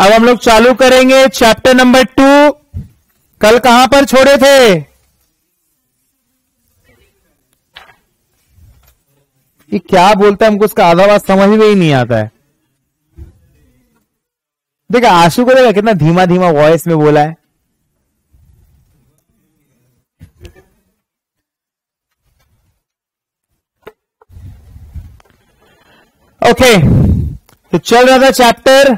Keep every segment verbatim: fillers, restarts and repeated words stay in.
अब हम लोग चालू करेंगे चैप्टर नंबर टू। कल कहां पर छोड़े थे? ये क्या बोलता है, हमको उसका आधा बात समझ में ही नहीं आता है। देखा आशु को, देखा कितना धीमा धीमा वॉइस में बोला है। ओके okay, तो चल रहा था chapter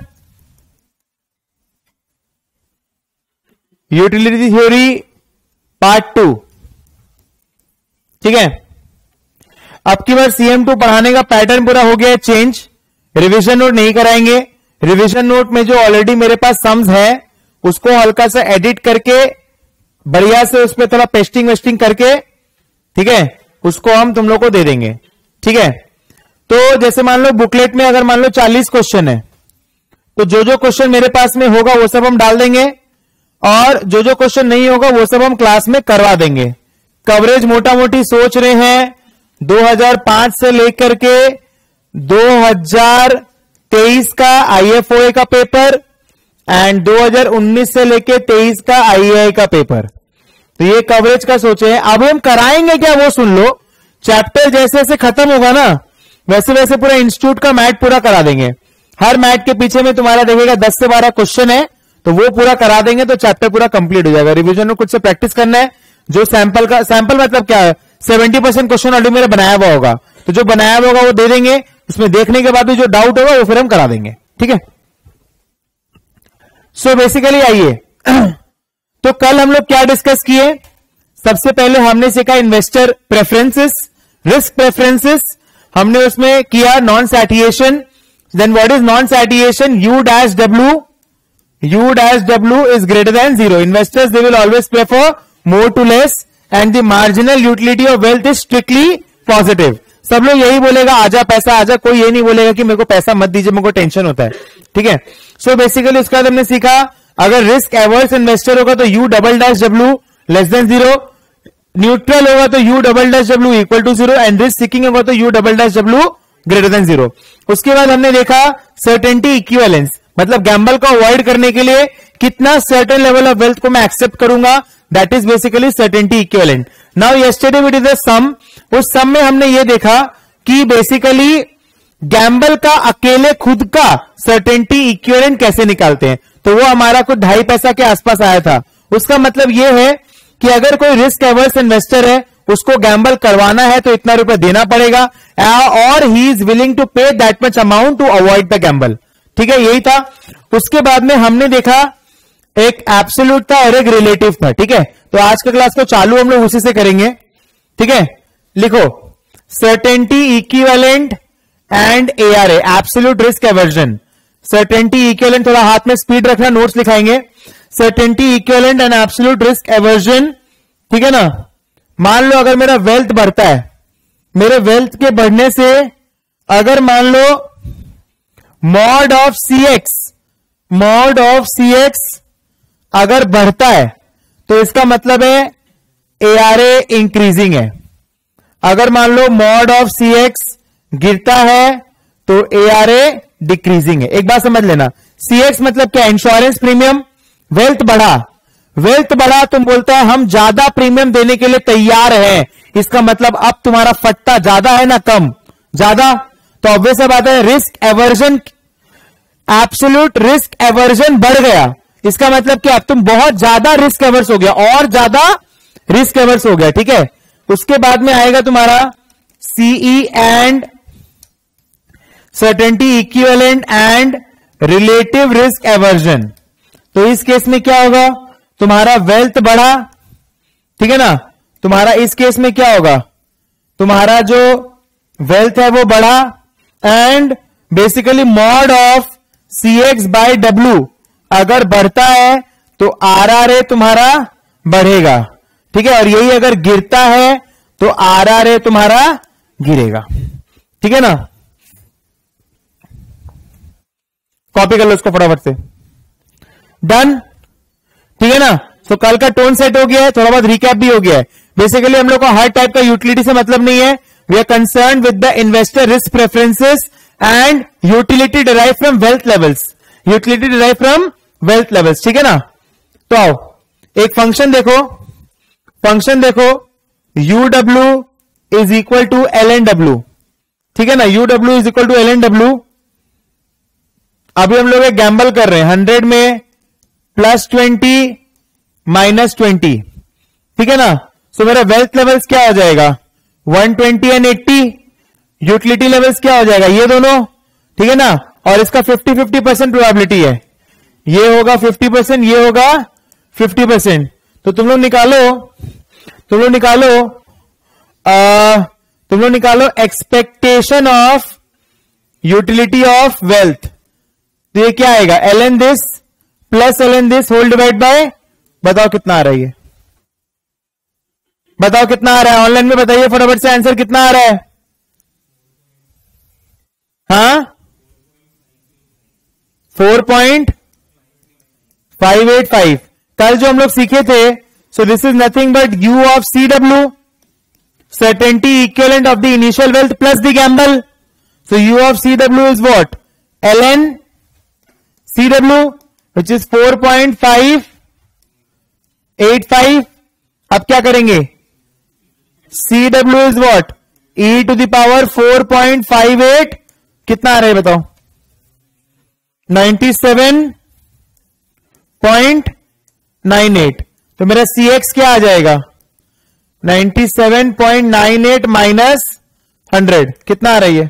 utility theory part two. ठीक है, अब की बार सी एम टू पढ़ाने का पैटर्न पूरा हो गया है चेंज। रिवीजन नोट नहीं कराएंगे। रिवीजन नोट में जो ऑलरेडी मेरे पास सम्स है उसको हल्का सा एडिट करके बढ़िया से उस पर थोड़ा पेस्टिंग वेस्टिंग करके, ठीक है, उसको हम तुम लोग को दे देंगे। ठीक है, तो जैसे मान लो बुकलेट में अगर मान लो चालीस क्वेश्चन है, तो जो जो क्वेश्चन मेरे पास में होगा वो सब हम डाल देंगे, और जो जो क्वेश्चन नहीं होगा वो सब हम क्लास में करवा देंगे। कवरेज मोटा मोटी सोच रहे हैं दो हज़ार पाँच से लेकर के दो हज़ार तेईस का आई एफ ओ ए का पेपर एंड दो हज़ार उन्नीस से लेकर तेईस का आई ए आई का पेपर। तो ये कवरेज का सोचे हैं। अब हम कराएंगे क्या वो सुन लो। चैप्टर जैसे जैसे खत्म होगा ना वैसे वैसे पूरा इंस्टीट्यूट का मैथ पूरा करा देंगे। हर मैथ के पीछे में तुम्हारा देखिएगा दस से बारह क्वेश्चन है, तो वो पूरा करा देंगे तो चैप्टर पूरा कंप्लीट हो जाएगा। रिवीजन में कुछ से प्रैक्टिस करना है। जो सैंपल का सैंपल मतलब क्या है, सेवेंटी परसेंट क्वेश्चन ऑलरेडी मेरा बनाया हुआ होगा, तो जो बनाया हुआ होगा वो दे देंगे। उसमें देखने के बाद भी जो डाउट होगा वो फिर हम करा देंगे। ठीक है, सो बेसिकली आइए तो कल हम लोग क्या डिस्कस किए। सबसे पहले हमने सीखा इन्वेस्टर प्रेफरेंसेस, रिस्क प्रेफरेंसेस। हमने उसमें किया non satiation. Then what is non satiation? U dash W U dash W is greater than zero. Investors, they will always prefer more to less and the marginal utility of wealth is strictly positive. सब लोग यही बोलेगा आजा पैसा आजा, कोई ये नहीं बोलेगा कि मेरे को पैसा मत दीजिए, मेरे को टेंशन होता है। ठीक है, सो बेसिकली उसके बाद हमने सीखा अगर रिस्क एवर्स इन्वेस्टर होगा तो U double dash W less than zero, neutral होगा तो U double dash W equal to zero and risk seeking होगा तो U double dash W greater than zero. उसके बाद हमने देखा सर्टेनिटी इक्विवेलेंस, मतलब गैम्बल को अवॉइड करने के लिए कितना सर्टेन लेवल ऑफ वेल्थ को मैं एक्सेप्ट करूंगा, that is basically certainty equivalent. Now yesterday we did the sum. उस सम में हमने ये देखा कि बेसिकली गैम्बल का अकेले खुद का सर्टेनिटी इक्विवेलेंट कैसे निकालते हैं, तो वो हमारा कुछ ढाई पैसा के आसपास आया था। उसका मतलब ये है कि अगर कोई रिस्क एवर्स इन्वेस्टर है उसको गैम्बल करवाना है तो इतना रुपए देना पड़ेगा, और he is willing to pay that much amount to avoid the gamble. ठीक है, यही था। उसके बाद में हमने देखा एक एब्सोल्यूट था और एक रिलेटिव था। ठीक है, तो आज का क्लास को चालू हम लोग उसी से करेंगे। ठीक है, लिखो certainty equivalent and A R A, absolute risk aversion. Certainty equivalent, थोड़ा हाथ में स्पीड रखना, नोट्स लिखाएंगे। Certainty equivalent and absolute risk aversion. ठीक है ना, मान लो अगर मेरा वेल्थ बढ़ता है, मेरे वेल्थ के बढ़ने से अगर मान लो mod of C X, mod of C X अगर बढ़ता है तो इसका मतलब है ए आर ए इंक्रीजिंग है। अगर मान लो मॉड ऑफ सी एक्स गिरता है तो ए आर ए डिक्रीजिंग है। एक बात समझ लेना, सी एक्स मतलब क्या? Insurance premium. वेल्थ बढ़ा, वेल्थ बढ़ा तुम बोलता है हम ज्यादा प्रीमियम देने के लिए तैयार हैं, इसका मतलब अब तुम्हारा फट्टा ज्यादा है ना कम? ज्यादा। तो ऑब्वियस बात है risk aversion, absolute risk aversion बढ़ गया। इसका मतलब क्या? तुम बहुत ज्यादा रिस्क एवर्स हो गया, और ज्यादा रिस्क एवर्स हो गया। ठीक है, उसके बाद में आएगा तुम्हारा CE and certainty equivalent and relative risk aversion. तो इस केस में क्या होगा? तुम्हारा वेल्थ बढ़ा, ठीक है ना, तुम्हारा इस केस में क्या होगा? तुम्हारा जो वेल्थ है वो बढ़ा and basically mod of C X by W अगर बढ़ता है तो आर आर ए तुम्हारा बढ़ेगा। ठीक है, और यही अगर गिरता है तो आर आर ए तुम्हारा गिरेगा। ठीक है ना, कॉपी कर लो इसको फटाफट से। डन, ठीक है ना। तो कल का टोन सेट हो गया है, थोड़ा बहुत रिकैप भी हो गया है। बेसिकली हम लोग को हर टाइप का यूटिलिटी से मतलब नहीं है। We are concern with the investor risk preferences and utility derive from wealth levels. Utility derive from wealth levels, ठीक है ना। तो आओ एक फंक्शन देखो, फंक्शन देखो, U W is equal to L N W, ठीक है ना। U W is equal to L N W. अभी हम लोग एक गैम्बल कर रहे हैं, हंड्रेड में प्लस ट्वेंटी माइनस ट्वेंटी, ठीक है ना। सो मेरा वेल्थ लेवल्स क्या हो जाएगा, one twenty and eighty. Utility levels क्या हो जाएगा, ये दोनों, ठीक है ना। और इसका फिफ्टी फिफ्टी परसेंट प्रोबेबिलिटी है, ये होगा फिफ्टी परसेंट, ये होगा फिफ्टी परसेंट। तो तुम लोग निकालो, तुम लोग निकालो आ, तुम लोग निकालो expectation of utility of wealth. तो ये क्या आएगा, L N this plus L N this whole divide by, बताओ कितना आ रहा है ये, बताओ कितना आ रहा है, ऑनलाइन में बताइए फटाफट से आंसर कितना आ रहा है। हाँ, four point five eight five. कल जो हम लोग सीखे थे, so this is nothing but U of C W, certainty equivalent of the initial wealth plus the gamble. So u of C W is what, ln C W, which is four point five eight five. अब क्या करेंगे, C W is what, e to the power four point five eight, कितना आ रहा है बताओ, ninety-seven point nine eight। तो मेरा C X क्या आ जाएगा, ninety-seven point nine eight minus hundred, कितना आ रही है,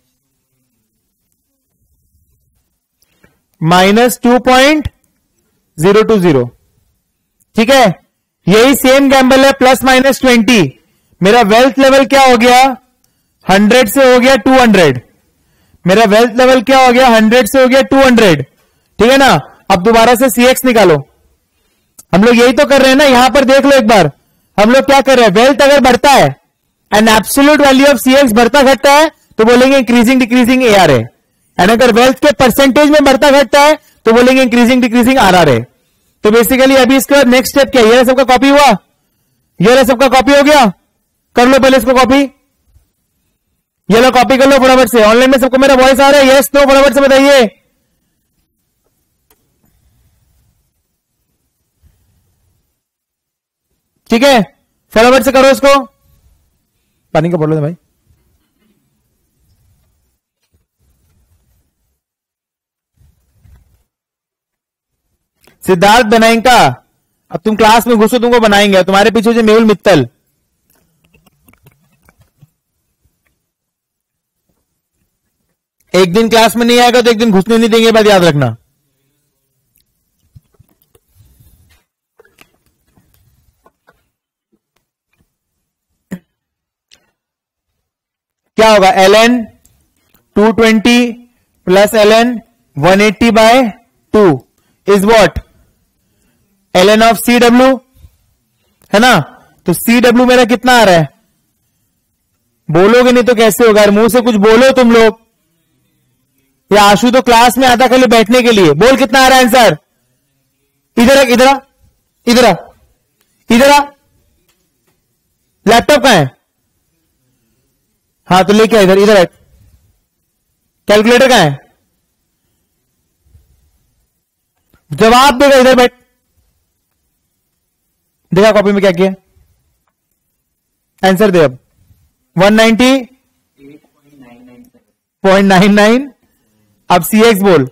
minus two point zero two zero, ठीक है। यही सेम गैम्बल है, प्लस माइनस ट्वेंटी। मेरा वेल्थ लेवल क्या हो गया, हंड्रेड से हो गया टू हंड्रेड। मेरा वेल्थ लेवल क्या हो गया, हंड्रेड से हो गया टू हंड्रेड, ठीक है ना। अब दोबारा से सी एक्स निकालो, हम लोग यही तो कर रहे हैं ना। यहां पर देख लो एक बार, हम लोग क्या कर रहे हैं, वेल्थ अगर बढ़ता है and absolute value of C X बढ़ता घटता है तो बोलेंगे इंक्रीजिंग डिक्रीजिंग ए आर है, एंड अगर वेल्थ के परसेंटेज में बढ़ता घटता है तो बोलेंगे इंक्रीजिंग डिक्रीजिंग आर आर है। तो बेसिकली अभी इसका नेक्स्ट स्टेप क्या है, ये सबका कॉपी हुआ, ये सबका कॉपी हो गया, कर लो पहले इसको कॉपी, ये लो कॉपी कर लो फटाफट से। ऑनलाइन में सबको मेरा वॉइस आ रहा है, यस नो फटाफट से बताइए। ठीक है, फटाफट से करो इसको, पानी का बोलो भाई। सिद्धार्थ बनाएंगा, अब तुम क्लास में घुसो, तुमको बनाएंगे। तुम्हारे पीछे जो मेहुल मित्तल, एक दिन क्लास में नहीं आएगा तो एक दिन घुसने नहीं देंगे, बात याद रखना। क्या होगा, L N two twenty plus L N one eighty by two is what, L N of C W, है ना। तो सी डब्ल्यू मेरा कितना आ रहा है, बोलोगे नहीं तो कैसे होगा, मुंह से कुछ बोलो तुम लोग। या आशु तो क्लास में आता खाली बैठने के लिए, बोल कितना आ रहा है आंसर। इधर आ, इधर आ, इधर आ, इधर आ, लैपटॉप कहां है, हाँ तो लेके आ इधर, इधर है, कैलकुलेटर कहां है, जवाब देगा, इधर बैठ, देखा कॉपी में क्या किया, आंसर दे अब। One ninety point nine nine. अब सी एक्स बोल,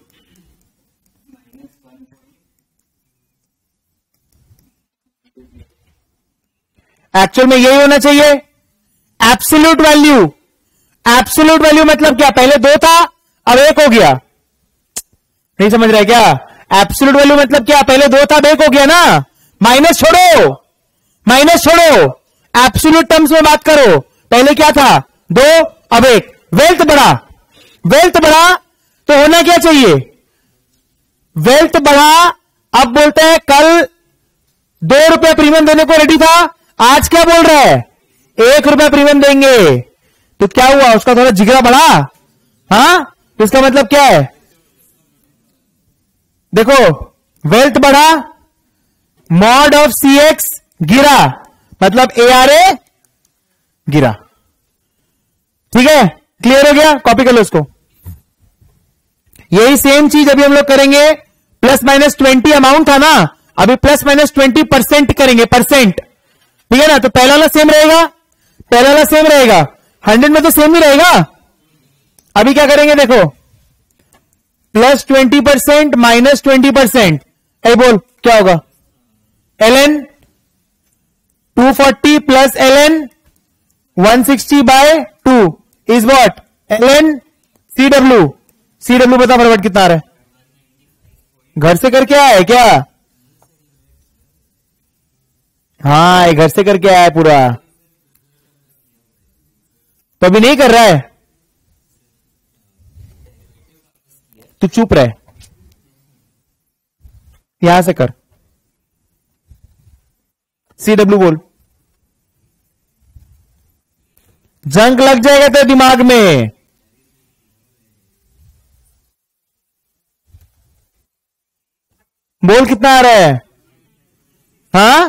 एक्चुअल में यही होना चाहिए, एब्सोल्यूट वैल्यू। एब्सोल्यूट वैल्यू मतलब क्या, पहले दो था अब एक हो गया, नहीं समझ रहे क्या। एब्सोल्यूट वैल्यू मतलब क्या, पहले दो था अब एक हो गया ना। माइनस छोड़ो, माइनस छोड़ो, एब्सोल्यूट टर्म्स में बात करो। पहले क्या था, दो अब एक। वेल्थ बढ़ा, वेल्थ बढ़ा तो होना क्या चाहिए, वेल्थ बढ़ा। अब बोलते हैं कल दो रुपया प्रीमियम देने को रेडी था, आज क्या बोल रहा है, एक रुपया प्रीमियम देंगे। तो क्या हुआ, उसका थोड़ा जिगरा बढ़ा। हाँ, तो इसका मतलब क्या है, देखो वेल्थ बढ़ा, मॉड ऑफ सी एक्स गिरा, मतलब ए आर ए गिरा। ठीक है, क्लियर हो गया, कॉपी कर लो इसको। यही सेम चीज अभी हम लोग करेंगे, प्लस माइनस ट्वेंटी अमाउंट था ना, अभी प्लस माइनस ट्वेंटी परसेंट करेंगे, परसेंट, ठीक है ना। तो पहला वाला सेम रहेगा, पहला वाला सेम रहेगा, हंड्रेड में तो सेम ही रहेगा। अभी क्या करेंगे देखो, plus twenty percent minus twenty percent, ए बोल क्या होगा, L N two forty plus L N one sixty by two is what, L N C W, C W बता फटाफट कितना आ रहा है, घर से करके आया है क्या, हाँ ये घर से करके आया है पूरा, तो अभी नहीं कर रहा है, तू चुप रहे, यहां से कर, सी डब्ल्यू बोल, जंक लग जाएगा तेरे दिमाग में, बोल कितना आ रहा है, हाँ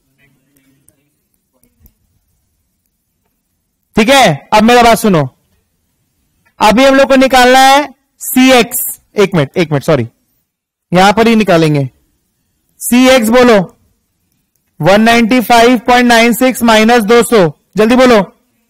ठीक है। अब मेरा बात सुनो, अभी हम लोग को निकालना है सी एक्स, एक मिनट एक मिनट सॉरी, यहां पर ही निकालेंगे, सी एक्स बोलो one ninety five point nine six minus दो सौ, जल्दी बोलो,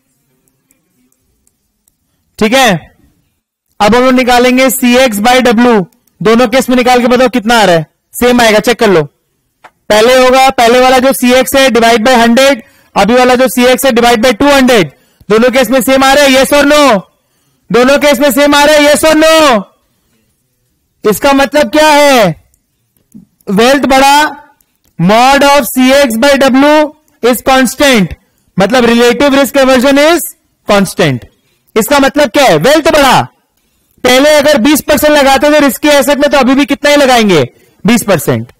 ठीक है। अब हम लोग निकालेंगे सी एक्स बाई डब्ल्यू, दोनों केस में निकाल के बताओ कितना आ रहा है, सेम आएगा, चेक कर लो। पहले होगा, पहले वाला जो सी एक्स है डिवाइड बाय हंड्रेड, अभी वाला जो सी एक्स है डिवाइड बाय टू हंड्रेड, दोनों केस में सेम आ रहा है, यस और नो, दोनों केस में सेम आ रहा है, यस और नो। इसका मतलब क्या है, वेल्थ बढ़ा, mod of C X by W is constant, मतलब relative risk aversion is constant. इसका मतलब क्या है, वेल्थ बढ़ा, पहले अगर बीस परसेंट लगाते थे रिस्की एसेट में तो अभी भी कितना ही लगाएंगे, बीस परसेंट,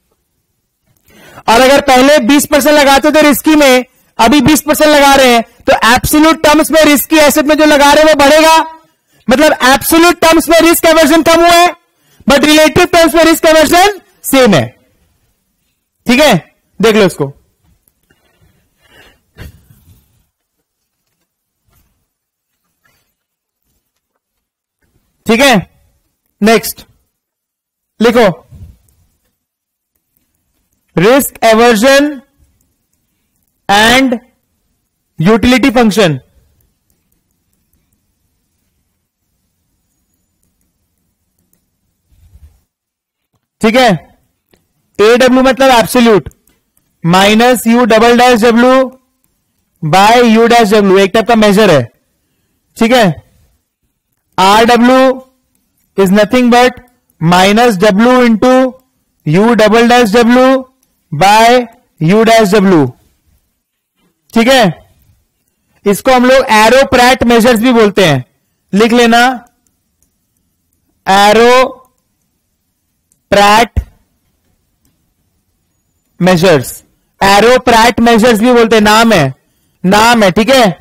और अगर पहले बीस परसेंट लगाते थे रिस्की में, अभी बीस परसेंट लगा रहे हैं, तो एब्सोल्यूट टर्म्स में रिस्की एसेट में जो लगा रहे हैं वो बढ़ेगा, मतलब एब्सोल्यूट टर्म्स में रिस्क एवर्जन कम हुआ है, बट रिलेटिव टर्म्स में रिस्क एवर्जन सेम है, ठीक है। देख लो इसको, ठीक है। नेक्स्ट लिखो, risk aversion and utility function, ठीक है। ए डब्ल्यू मतलब absolute, minus U double dash W by U dash W, एक टाइप का मेजर है, ठीक है। R W is nothing but minus W into U double dash W by U dash W, ठीक है। इसको हम लोग एरो प्रैट मेजर्स भी बोलते हैं, लिख लेना, Arrow Pratt measures, Arrow Pratt measures भी बोलते हैं, नाम है, नाम है, ठीक है।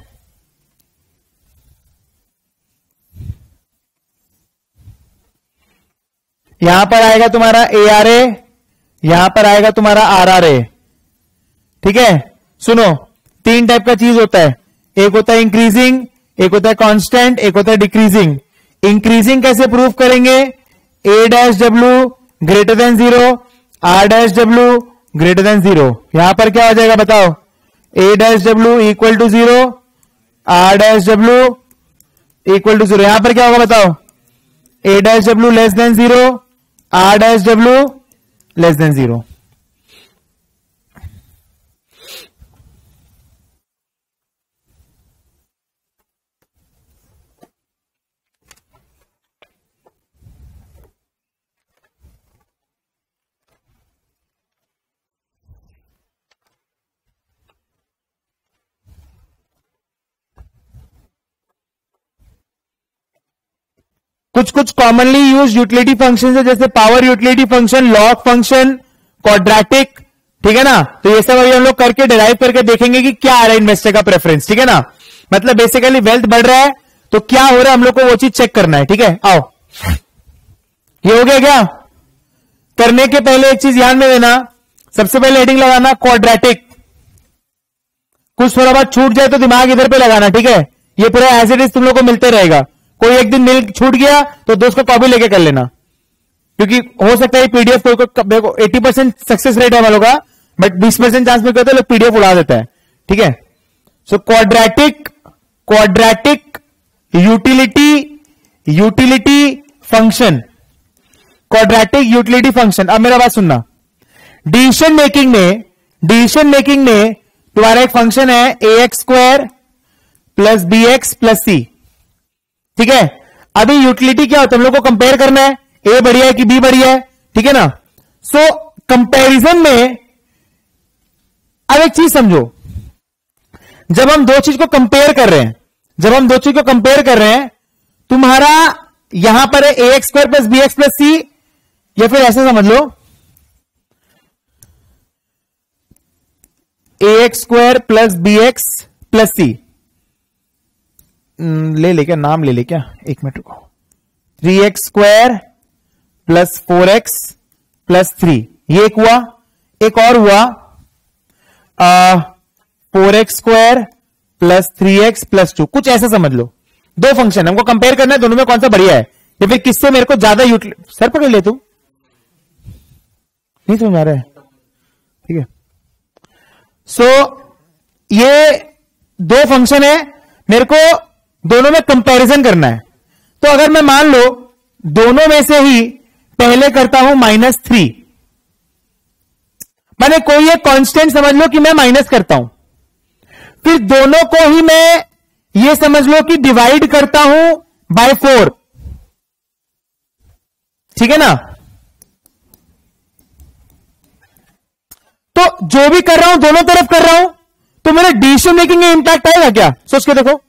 यहां पर आएगा तुम्हारा ए आर ए, यहां पर आएगा तुम्हारा आर आर ए, ठीक है। सुनो, तीन टाइप का चीज होता है, एक होता है इंक्रीजिंग, एक होता है कांस्टेंट, एक होता है डिक्रीजिंग। इंक्रीजिंग कैसे प्रूव करेंगे, A dash W greater than zero, R dash W greater than zero. यहां पर क्या हो जाएगा बताओ, A dash W equal to zero, R dash W equal to zero. यहां पर क्या होगा बताओ, A dash W less than zero, R dash W less than zero. कुछ कुछ कॉमनली यूज यूटिलिटी फंक्शन है, जैसे power utility function, log function, quadratic, ठीक है ना। तो ये सब अभी हम लोग करके डिराइव करके देखेंगे कि क्या आ रहा है इन्वेस्टर का प्रेफरेंस, ठीक है ना। मतलब बेसिकली वेल्थ बढ़ रहा है तो क्या हो रहा है हम लोग को वो चीज चेक करना है, ठीक है। आओ, ये हो गया क्या। करने के पहले एक चीज ध्यान में देना, सबसे पहले हेडिंग लगाना क्वाड्रेटिक, कुछ थोड़ा बहुत छूट जाए तो दिमाग इधर पे लगाना, ठीक है। ये पूरा एज इट इज तुम लोग को मिलते रहेगा। कोई एक दिन मिल छूट गया तो दोस्त को कॉपी लेके कर लेना, क्योंकि हो सकता है पीडीएफ कोई को अस्सी परसेंट सक्सेस रेट है वालों का, बट बीस परसेंट चांस में कहते हैं लोग पीडीएफ उड़ा देता है। ठीक है, so quadratic quadratic utility utility function, quadratic utility function. अब मेरा बात सुनना, डिसीजन मेकिंग में डिसीजन मेकिंग में तुम्हारा एक फंक्शन है A X square plus B X plus C. ठीक है, अभी यूटिलिटी क्या होता है, हम लोग को कंपेयर करना है, ए बढ़िया है कि बी बढ़िया है। ठीक है ना, सो कंपैरिजन में अब एक चीज समझो, जब हम दो चीज को कंपेयर कर रहे हैं जब हम दो चीज को कंपेयर कर रहे हैं तुम्हारा यहां पर है A X square plus B X plus C, या फिर ऐसे समझ लो A X square plus B X plus C. ले ले क्या नाम ले ले क्या, एक मिनट रुको, three X square plus four X plus three, ये एक हुआ, एक और हुआ four X square plus three X plus two, कुछ ऐसा समझ लो। दो फंक्शन हमको कंपेयर करना है, दोनों में कौन सा बढ़िया है, या फिर किससे मेरे को ज्यादा यूटिल सर पकड़ ले, तू नहीं समझ आ रहा है। ठीक है, सो so, ये दो फंक्शन है, मेरे को दोनों में कंपैरिजन करना है। तो अगर मैं मान लो दोनों में से ही पहले करता हूं माइनस थ्री, मैंने कोई एक कांस्टेंट समझ लो कि मैं माइनस करता हूं, फिर दोनों को ही मैं ये समझ लो कि डिवाइड करता हूं बाय फोर। ठीक है ना, तो जो भी कर रहा हूं दोनों तरफ कर रहा हूं, तो मेरे डिसीजन मेकिंग में इंपैक्ट आएगा क्या, सोच के देखो,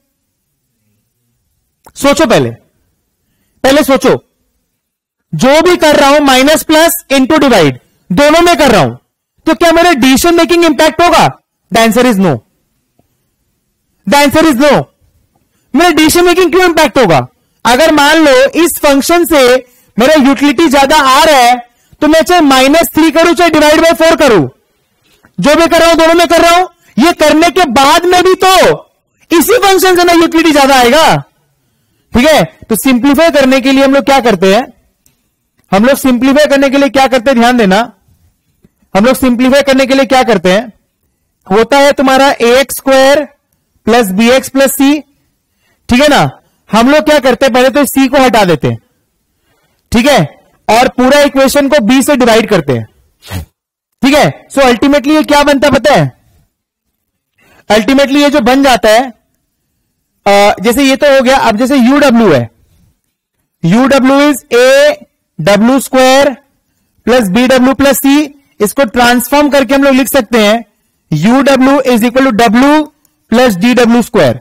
सोचो पहले पहले सोचो, जो भी कर रहा हूं माइनस प्लस इंटू डिवाइड दोनों में कर रहा हूं, तो क्या मेरे डिसीजन मेकिंग इंपैक्ट होगा? The answer is no, the answer is no. मेरा डिसीजन मेकिंग क्यों इंपैक्ट होगा? अगर मान लो इस फंक्शन से मेरा यूटिलिटी ज्यादा आ रहा है, तो मैं चाहे माइनस थ्री करूं चाहे डिवाइड बाय फोर करूं, जो भी कर रहा हूं दोनों में कर रहा हूं, ये करने के बाद में भी तो इसी फंक्शन से ना यूटिलिटी ज्यादा आएगा। ठीक है, तो सिंप्लीफाई करने के लिए हम लोग क्या करते हैं, हम लोग सिंप्लीफाई करने के लिए क्या करते हैं, ध्यान देना, हम लोग सिंप्लीफाई करने के लिए क्या करते हैं, होता है तुम्हारा A X square plus B X plus C. ठीक है ना, हम लोग क्या करते हैं, पहले तो सी को हटा देते हैं, ठीक है, और पूरा इक्वेशन को बी से डिवाइड करते हैं। ठीक है, सो अल्टीमेटली ये क्या बनता पता है, अल्टीमेटली ये जो बन जाता है, आ, जैसे ये तो हो गया, अब जैसे यू डब्ल्यू है, U W is A W square plus B W plus C, इसको ट्रांसफॉर्म करके हम लोग लिख सकते हैं U W is equal to W plus D W square.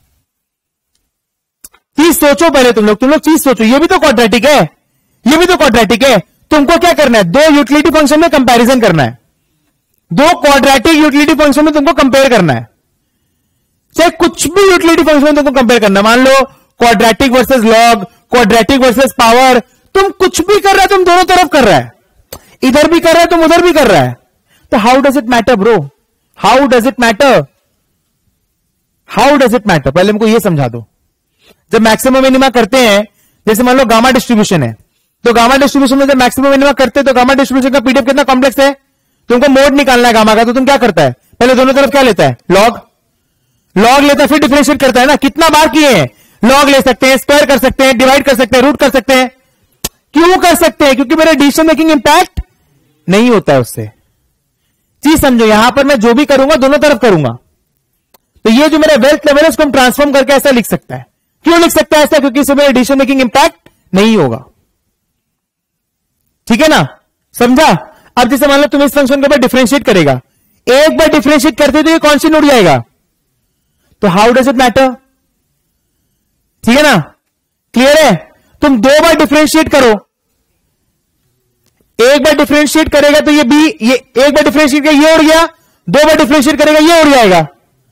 चीज सोचो पहले तुम लोग तुम लोग चीज सोचो, ये भी तो क्वाड्रेटिक है, ये भी तो क्वाड्रेटिक है। तुमको क्या करना है, दो यूटिलिटी फंक्शन में कंपैरिजन करना है, दो क्वाड्रेटिक यूटिलिटी फंक्शन में तुमको कंपेयर करना है, चाहे कुछ भी यूटिलिटी फंक्शन में तुमको कंपेयर करना है। मान लो quadratic versus log, quadratic versus power, तुम कुछ भी कर रहा है, तुम दोनों तरफ कर रहा है, इधर भी कर रहा है तुम उधर भी कर रहा है, तो how does it matter bro, how does it matter, how does it matter, पहले हमको ये समझा दो। जब मैक्सिमम मिनिमा करते हैं, जैसे मान लो गामा डिस्ट्रीब्यूशन है, तो गामा डिस्ट्रीब्यूशन में जब मैक्सिमम मिनिमा करते हैं, तो गामा डिस्ट्रीब्यूशन का पीडीएफ कितना कॉम्प्लेक्स है, तुमको मोड निकालना है गामा का, तो तुम क्या करता है, पहले दोनों तरफ क्या लेता है, लॉग, लॉग लेता है, फिर डिफरेंशिएट करता है ना। कितना बार किए हैं, लॉग ले सकते हैं, स्क्वायर कर सकते हैं, डिवाइड कर सकते हैं, रूट कर सकते हैं। क्यों कर सकते हैं, क्योंकि मेरा डिसीजन मेकिंग इंपैक्ट नहीं होता है उससे। चीज समझो, यहां पर मैं जो भी करूंगा दोनों तरफ करूंगा, तो ये जो मेरा वेल्थ लेवल है उसको हम ट्रांसफॉर्म करके ऐसा लिख सकता है। क्यों लिख सकता है ऐसा, क्योंकि इससे मेरा डिसीजन मेकिंग इंपैक्ट नहीं होगा। ठीक है ना, समझा। अब जैसे मान लो तुम इस फंक्शन के ऊपर डिफरेंशिएट करेगा, एक बार डिफरेंशिएट करते तो ये कांस्टेंट उड़ जाएगा, तो हाउ डज इट मैटर, ठीक है ना, क्लियर है। तुम दो बार डिफरेंशिएट करो, एक बार डिफरेंशिएट करेगा तो ये बी, ये एक बार डिफरेंशिएट किया ये उड़ गया, दो बार डिफरेंशिएट करेगा ये उड़ जाएगा।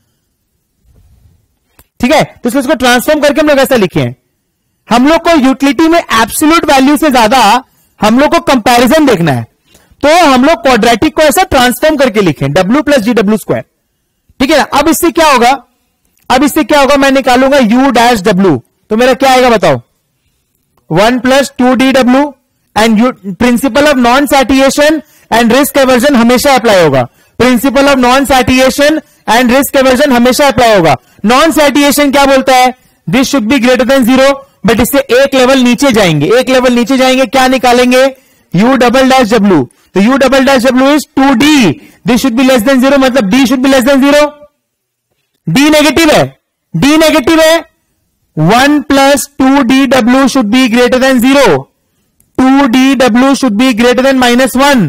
ठीक है, तो इसको ट्रांसफॉर्म करके हम लोग ऐसा लिखे हैं। हम लोग को यूटिलिटी में एब्सोल्यूट वैल्यू से ज्यादा हम लोग को कंपैरिजन देखना है, तो हम लोग क्वाड्रेटिक को ऐसा ट्रांसफॉर्म करके लिखे W plus G W square. ठीक है ना, अब इससे क्या होगा, अब इससे क्या होगा, मैं निकालूंगा यू डैश डब्ल्यू, तो मेरा क्या आएगा बताओ, one plus two D W and principle of non satiation and risk aversion हमेशा अप्लाई होगा। Principle of non satiation and risk aversion हमेशा अप्लाई होगा। नॉन सैटिएशन क्या बोलता है, this should be greater than zero, but इससे एक level नीचे जाएंगे, एक लेवल नीचे जाएंगे, क्या निकालेंगे, यू डबल डैश डब्ल्यू। तो U double dash W is two D, this should be less than zero, मतलब D should be less than zero. D negative है, डी नेगेटिव है, one plus two D W should be greater than zero, two D W should be greater than minus one,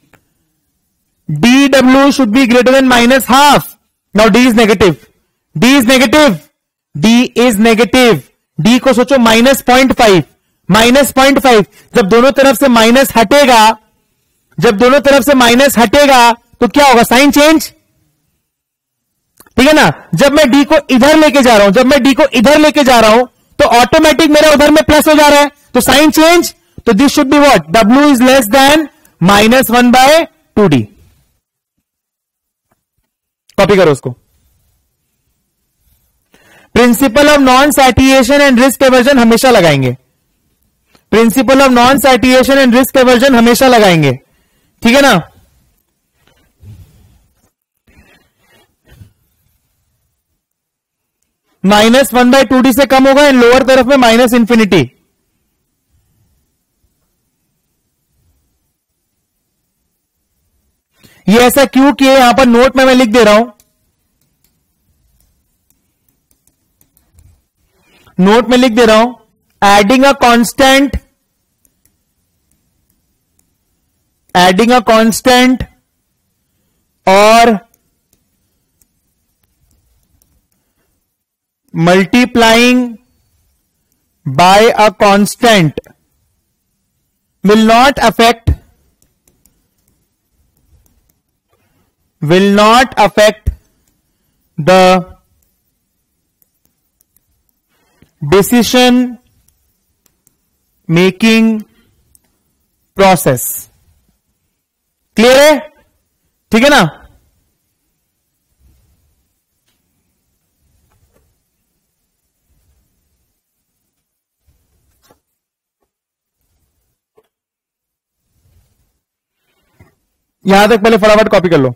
D W should be greater than minus half. Now D is negative, D is negative, D is negative, D को सोचो minus point five, minus point five. जब दोनों तरफ से minus हटेगा, जब दोनों तरफ से माइनस हटेगा तो क्या होगा, साइन चेंज, ठीक है ना। जब मैं डी को इधर लेके जा रहा हूं, जब मैं डी को इधर लेके जा रहा हूं तो ऑटोमेटिक मेरा उधर में प्लस हो जा रहा है, तो साइन चेंज। तो this should be what, W is less than minus one by two D. Copy करो उसको। Principle of non satiation and risk aversion हमेशा लगाएंगे, principle of non satiation and risk aversion हमेशा लगाएंगे, ठीक है ना। Minus one by two D से कम होगा एंड लोअर तरफ में माइनस इंफिनिटी। ये ऐसा क्यों किए, यहां पर नोट में मैं लिख दे रहा हूं, नोट में लिख दे रहा हूं, adding a constant, adding a constant और multiplying by a constant will not affect will not affect the decision making process। Clear है, ठीक है ना। यहां तक पहले फटाफट कॉपी कर लो।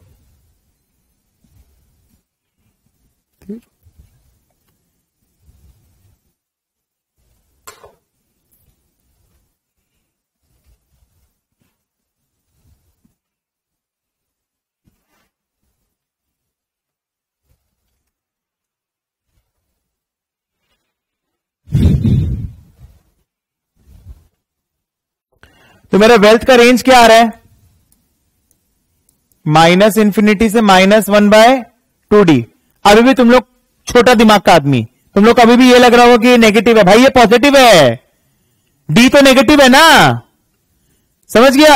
तो मेरा वेल्थ का रेंज क्या आ रहा है, माइनस इंफिनिटी से minus one by two D. अभी भी तुम लोग छोटा दिमाग का आदमी, तुम लोग अभी भी ये लग रहा होगा कि ये नेगेटिव है, भाई ये पॉजिटिव है, डी तो नेगेटिव है ना, समझ गया।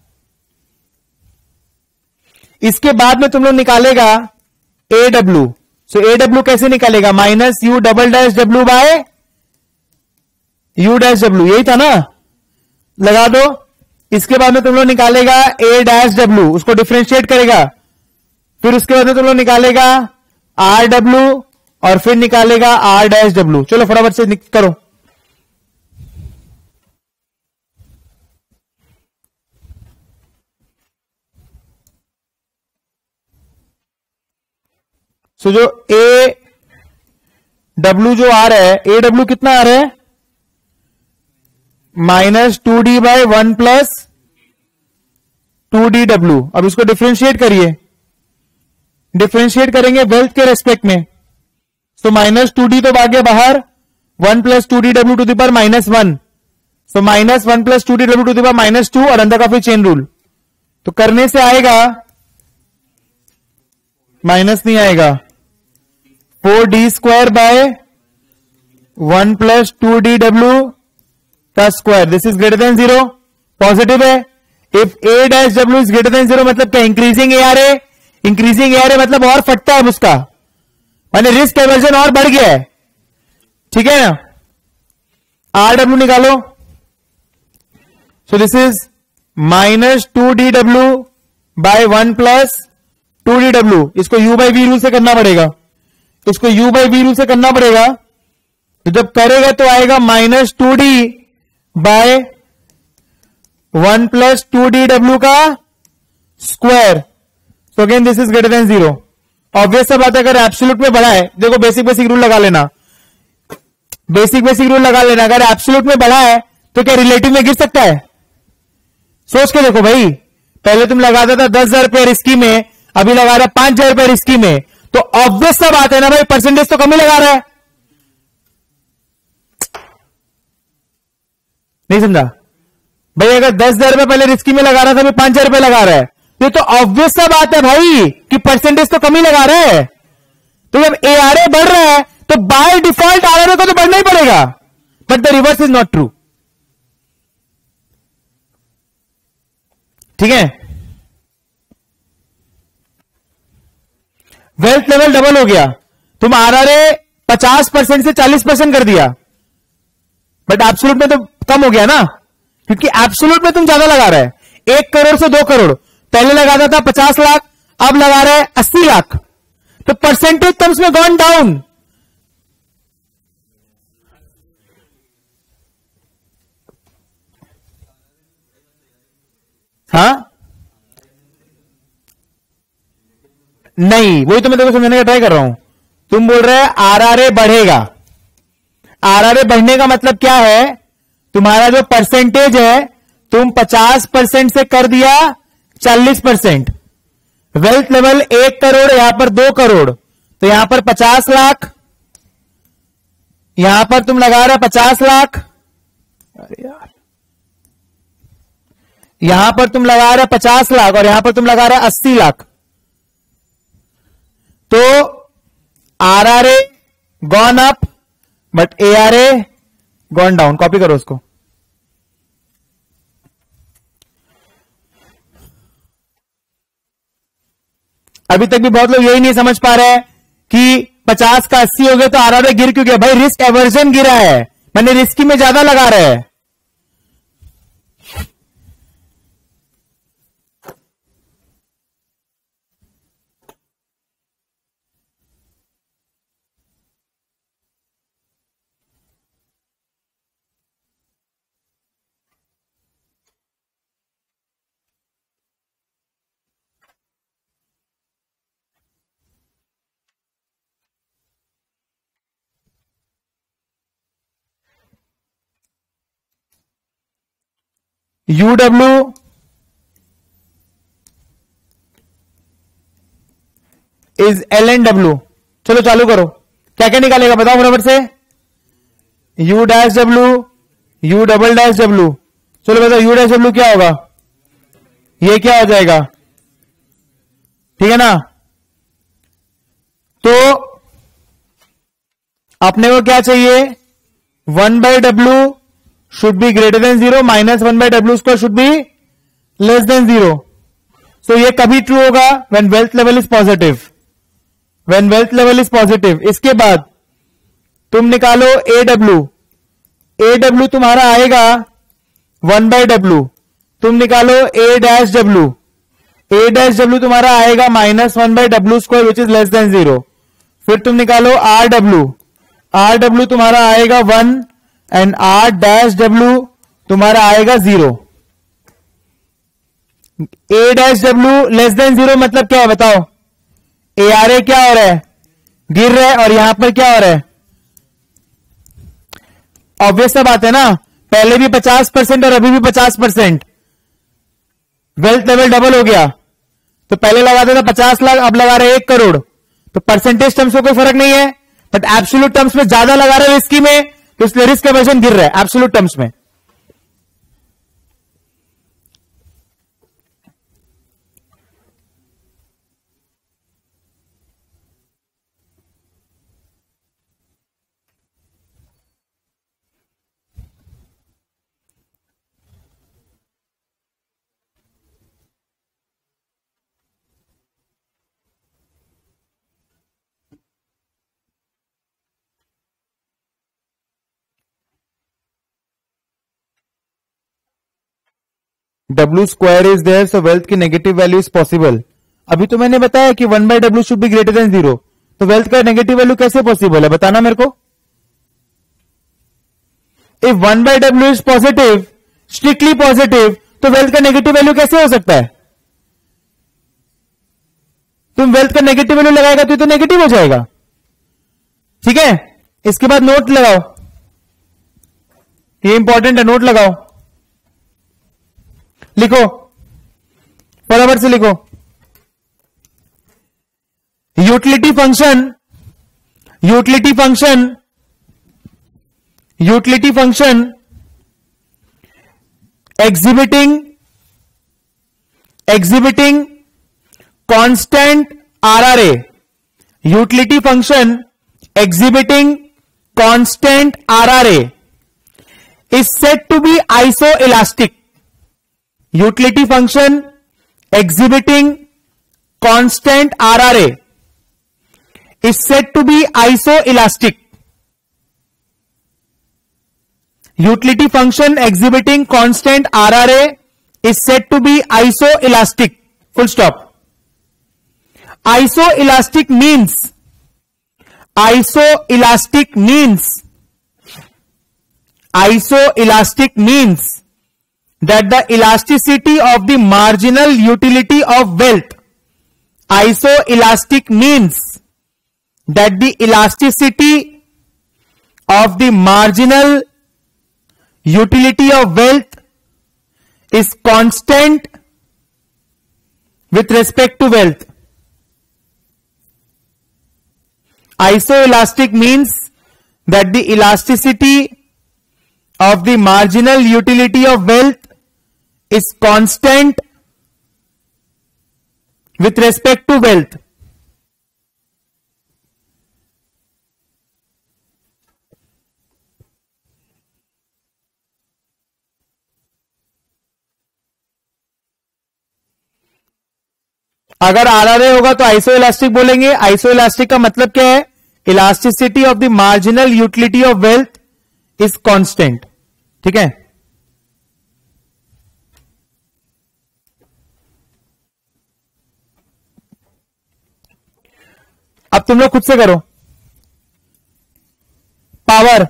इसके बाद में तुम लोग निकालेगा A W. So A W कैसे निकालेगा, minus U double dash W by U dash W, यही था ना, लगा दो। इसके बाद में तुम लोग निकालेगा ए डैश डब्ल्यू, उसको डिफरेंशिएट करेगा, फिर उसके बाद में तुम लोग निकालेगा आर डब्ल्यू और फिर निकालेगा आर डैश डब्ल्यू। चलो फटाफट से करो। सो जो ए डब्ल्यू जो आ रहा है, ए डब्ल्यू कितना आ रहा है, minus two D by one plus two D W. अब इसको डिफरेंशिएट करिए, डिफरेंशिएट करेंगे वेल्थ के रेस्पेक्ट में। सो माइनस टू डी तो भाग गया बाहर, one plus two D W to the power minus one. So minus one plus two D W to the power minus two, और अंदर का फिर चेन रूल तो करने से आएगा, माइनस नहीं आएगा, four D square by one plus two D W का square. This is greater than zero, positive है। If A dash W is greater than zero मतलब क्या, increasing A R A, increasing A R A मतलब और फटता है उसका, माने रिस्क एवर्जन और बढ़ गया है, ठीक है ना। आर डब्ल्यू निकालो। So this is minus two D W by one plus two D W. इसको यू बाई वी रूल से करना पड़ेगा, इसको यू बाई वी रूल से करना पड़ेगा। तो जब करेगा तो आएगा minus two D by one plus two D W का square. So again this is greater than zero. Obvious सा बात है, अगर एब्सोल्यूट में बढ़ा है, देखो बेसिक बेसिक रूल लगा लेना, बेसिक बेसिक रूल लगा लेना, अगर एब्सोल्यूट में बढ़ा है तो क्या रिलेटिव में गिर सकता है? सोच के देखो भाई, पहले तुम लगाता था दस हजार रुपये रिस्की में, अभी लगा रहा पांच हजार रुपये रिस्की में, तो ऑब्वियस सा बात है ना भाई, परसेंटेज तो कम ही लगा रहा है। नहीं समझा भाई? अगर दस हजार रुपये पहले रिस्की में लगा रहा था, अभी पांच हजार रुपये लगा रहा है, ये तो ऑब्वियस सा बात है भाई कि परसेंटेज तो कम ही लगा रहा है। तो जब ए आर ए बढ़ रहा है तो by default R R A को तो बढ़ना ही पड़ेगा, but the reverse is not true. ठीक है, वेल्थ लेवल डबल हो गया, तुम आर आर ए पचास परसेंट से चालीस परसेंट कर दिया, बट एब्सोल्यूट में तो कम हो गया ना, क्योंकि एब्सोल्यूट में तुम ज्यादा लगा रहे हैं। एक करोड़ से दो करोड़, पहले लगाता था पचास लाख, अब लगा रहे हैं अस्सी लाख, तो परसेंटेज टर्म्स में गॉन डाउन। हाँ नहीं, वही तो मैं देखो समझने का ट्राई कर रहा हूं। तुम बोल रहे हैं आरआरए बढ़ेगा, आरआरए बढ़ने का मतलब क्या है? तुम्हारा जो परसेंटेज है, तुम पचास परसेंट से कर दिया चालीस परसेंट। वेल्थ लेवल एक करोड़, यहां पर दो करोड़, तो यहां पर पचास लाख, यहां पर तुम लगा रहे पचास लाख, अरे यार, यहां पर तुम लगा रहे पचास लाख और यहां पर तुम लगा रहे अस्सी लाख, तो R R A gone up but A R A gone down. Copy करो उसको। अभी तक भी बहुत लोग यही नहीं समझ पा रहे हैं कि पचास का अस्सी हो गया तो आर आर ए गिर क्यों गया? भाई रिस्क एवर्जन गिरा है, मैंने रिस्की में ज्यादा लगा रहे हैं। U W is L N W. चलो चालू करो, क्या क्या निकालेगा बताओ फटाफट से। U dash W, U double dash W. चलो बताओ यू डैश डब्ल्यू क्या होगा? ये क्या हो जाएगा? ठीक है ना? तो अपने को क्या चाहिए? One by W should be greater than zero, minus one by w square should be less than zero. So ये कभी true होगा when wealth level is positive, when wealth level is positive. इसके बाद तुम निकालो A W, A W तुम्हारा आएगा one by w, तुम निकालो A dash W, A dash W तुम्हारा आएगा minus one by w square which is less than zero. फिर तुम निकालो R W, R W तुम्हारा आएगा one and R dash W तुम्हारा आएगा zero. A dash W less than zero मतलब क्या है बताओ? ए आर ए क्या हो रहा है? गिर रहा है, और यहां पर क्या हो रहा है? ऑब्वियस सा बात है ना, पहले भी पचास परसेंट और अभी भी पचास परसेंट, वेल्थ लेवल डबल हो गया। तो पहले लगाते था पचास लाख, अब लगा रहे एक करोड़, तो परसेंटेज टर्म्स में कोई फर्क नहीं है, बट एब्सोल्यूट टर्म्स में ज्यादा लगा रहे रिस्की में, तो इसलिए रिस्क एवर्जन गिर रहा है एब्सोल्यूट टर्म्स में। W square is there, so wealth की नेगेटिव वैल्यू इज पॉसिबल। अभी तो मैंने बताया कि one by W should be greater than zero, तो वेल्थ का नेगेटिव वैल्यू कैसे पॉसिबल है बताना मेरे को। If one by W is positive, strictly positive, तो वेल्थ का नेगेटिव वैल्यू कैसे हो सकता है? तुम वेल्थ का नेगेटिव वैल्यू लगाएगा तो ये तो नेगेटिव हो जाएगा। ठीक है, इसके बाद नोट लगाओ, ये इंपॉर्टेंट है, नोट लगाओ, लिखो, बराबर से लिखो। Utility function, utility function, utility function exhibiting exhibiting constant R R A, utility function exhibiting constant R R A is said to be isoelastic. Utility function exhibiting constant R R A is said to be isoelastic. Utility function exhibiting constant R R A is said to be isoelastic. Full stop. Isoelastic means, isoelastic means, isoelastic means that the elasticity of the marginal utility of wealth, isoelastic means that the elasticity of the marginal utility of wealth is constant with respect to wealth. Isoelastic means that the elasticity of the marginal utility of wealth is constant with respect to wealth. अगर आरआरए होगा तो आइसोइलास्टिक बोलेंगे। आइसोइलास्टिक का मतलब क्या है? Elasticity of the marginal utility of wealth is constant. ठीक है, अब तुम लोग खुद से करो। Power,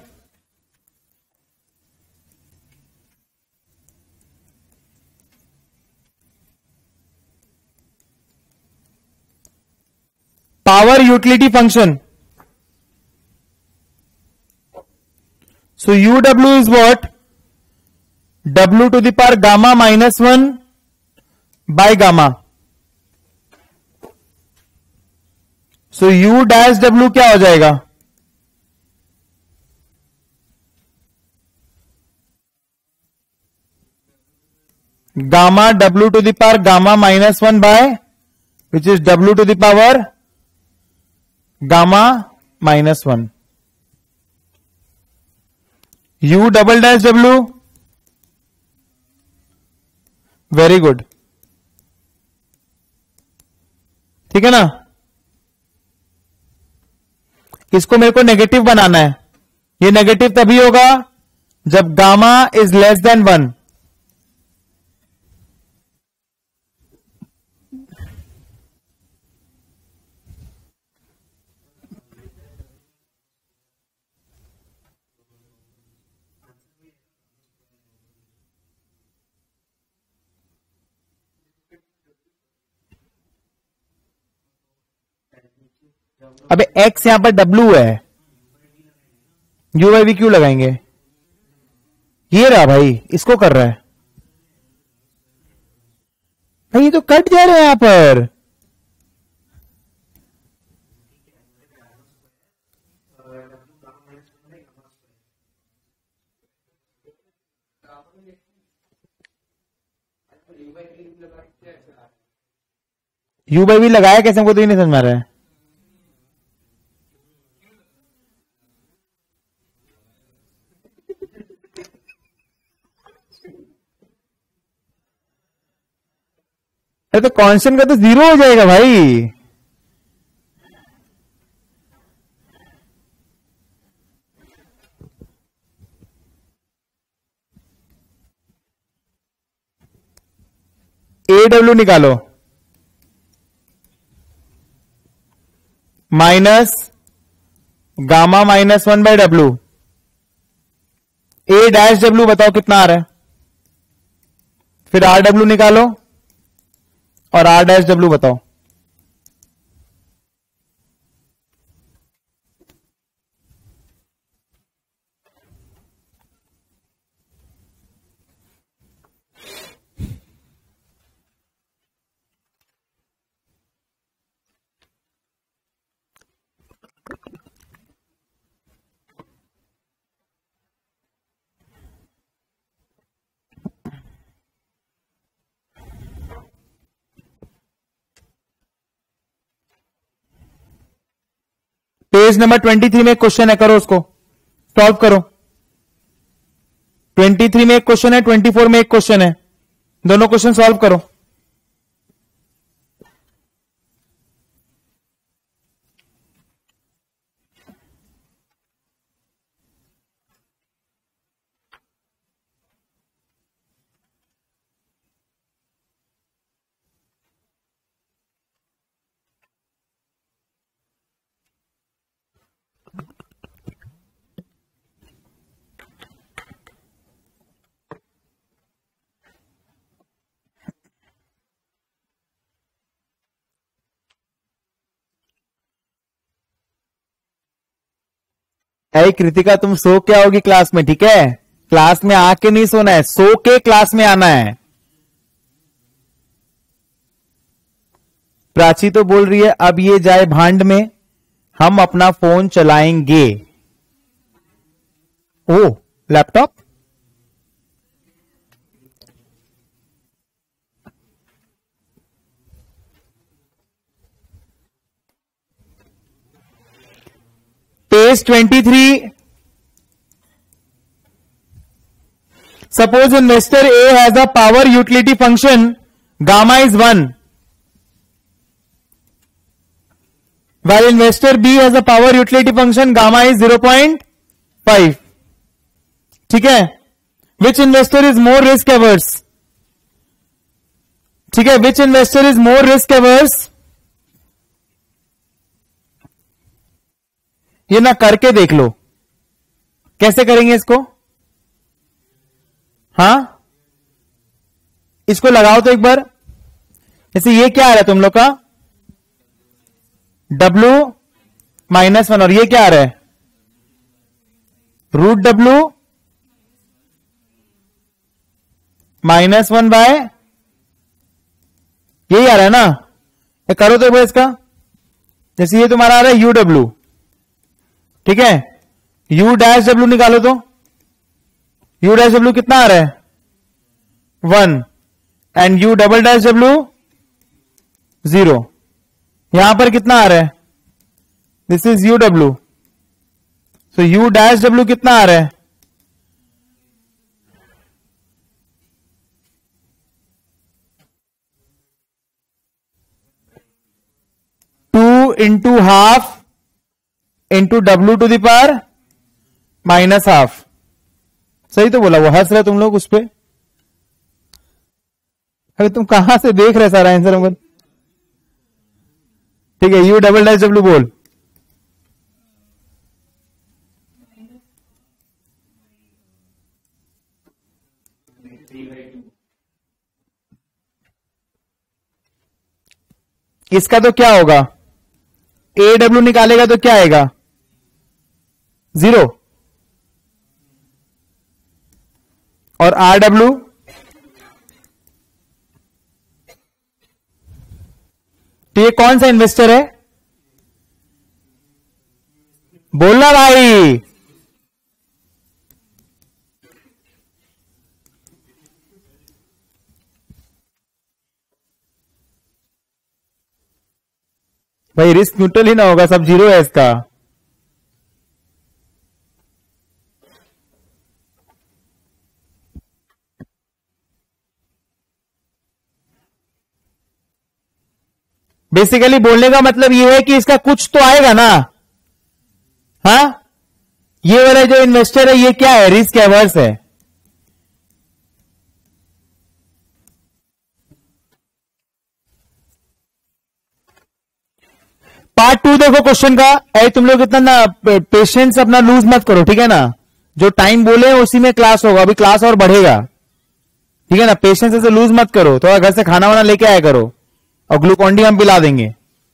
power utility function. So U W is what? W to the power gamma minus one by gamma. So U dash W क्या हो जाएगा? Gamma W to the power gamma minus one by, which is W to the power gamma minus one. U double dash W, very good. ठीक है ना, इसको मेरे को negative बनाना है। ये नेगेटिव तभी होगा जब gamma is less than one. अबे x यहां पर w है, u बाई वी क्यों लगाएंगे? ये रहा भाई, इसको कर रहा है भाई, ये तो कट जा रहा है यहां पर। u बाई वी लगाया कैसे, हमको तो ये नहीं समझ में आ रहा है। तो कांस्टेंट का तो जीरो हो जाएगा भाई। ए डब्ल्यू निकालो, minus gamma minus one by W A dash W बताओ कितना आ रहा है, फिर आर डब्ल्यू निकालो और आर डैश डब्ल्यू बताओ। पेज नंबर ट्वेंटी थ्री में एक क्वेश्चन है, करो उसको सॉल्व करो। ट्वेंटी थ्री में एक क्वेश्चन है, ट्वेंटी फोर में एक क्वेश्चन है, दोनों क्वेश्चन सॉल्व करो। अरे कृतिका तुम सो के आओगी क्लास में, ठीक है? क्लास में आके नहीं सोना है, सो के क्लास में आना है। प्राची तो बोल रही है अब ये जाए भांड में, हम अपना फोन चलाएंगे। ओ laptop, page twenty three. Suppose investor A has a power utility function gamma is one, while investor B has a power utility function gamma is zero point five. ठीक है? Which investor is more risk averse? ठीक है, which investor is more risk averse? ये ना करके देख लो कैसे करेंगे इसको। हाँ, इसको लगाओ तो एक बार। जैसे ये क्या आ रहा है तुम लोग का, W माइनस वन, और ये क्या आ रहा है, root W minus one by, यही आ रहा है ना। ये करो तो भाई इसका, जैसे ये तुम्हारा आ रहा है यू डब्ल्यू, ठीक है? यू डैश डब्ल्यू निकालो तो यू डैश डब्ल्यू कितना आ रहा है, one, and U double dash W zero. यहां पर कितना आ रहा है, this is U W, so U dash W कितना आ रहा है, two into half into W to the power minus half. सही तो बोला, वो हंस रहे तुम लोग उस पर। अरे तुम कहां से देख रहे सारा आंसर हमको, ठीक है? यू डबल डैश डब्ल्यू बोल। इसका तो क्या होगा, ए डब्ल्यू निकालेगा तो क्या आएगा, जीरो, और आर डब्ल्यू तो ये कौन सा इन्वेस्टर है, बोलना भाई। भाई रिस्क न्यूट्रल ही ना होगा, सब जीरो है इसका। बेसिकली बोलने का मतलब ये है कि इसका कुछ तो आएगा ना। हाँ, ये वाला जो इन्वेस्टर है ये क्या है, रिस्क एवर्स है। पार्ट टू देखो क्वेश्चन का। अरे तुम लोग इतना ना पेशेंस अपना लूज मत करो, ठीक है ना? जो टाइम बोले उसी में क्लास होगा, अभी क्लास और बढ़ेगा, ठीक है ना। पेशेंस से लूज मत करो, थोड़ा घर से खाना वाना लेके आया करो और ग्लूकॉन डी हम पिला देंगे।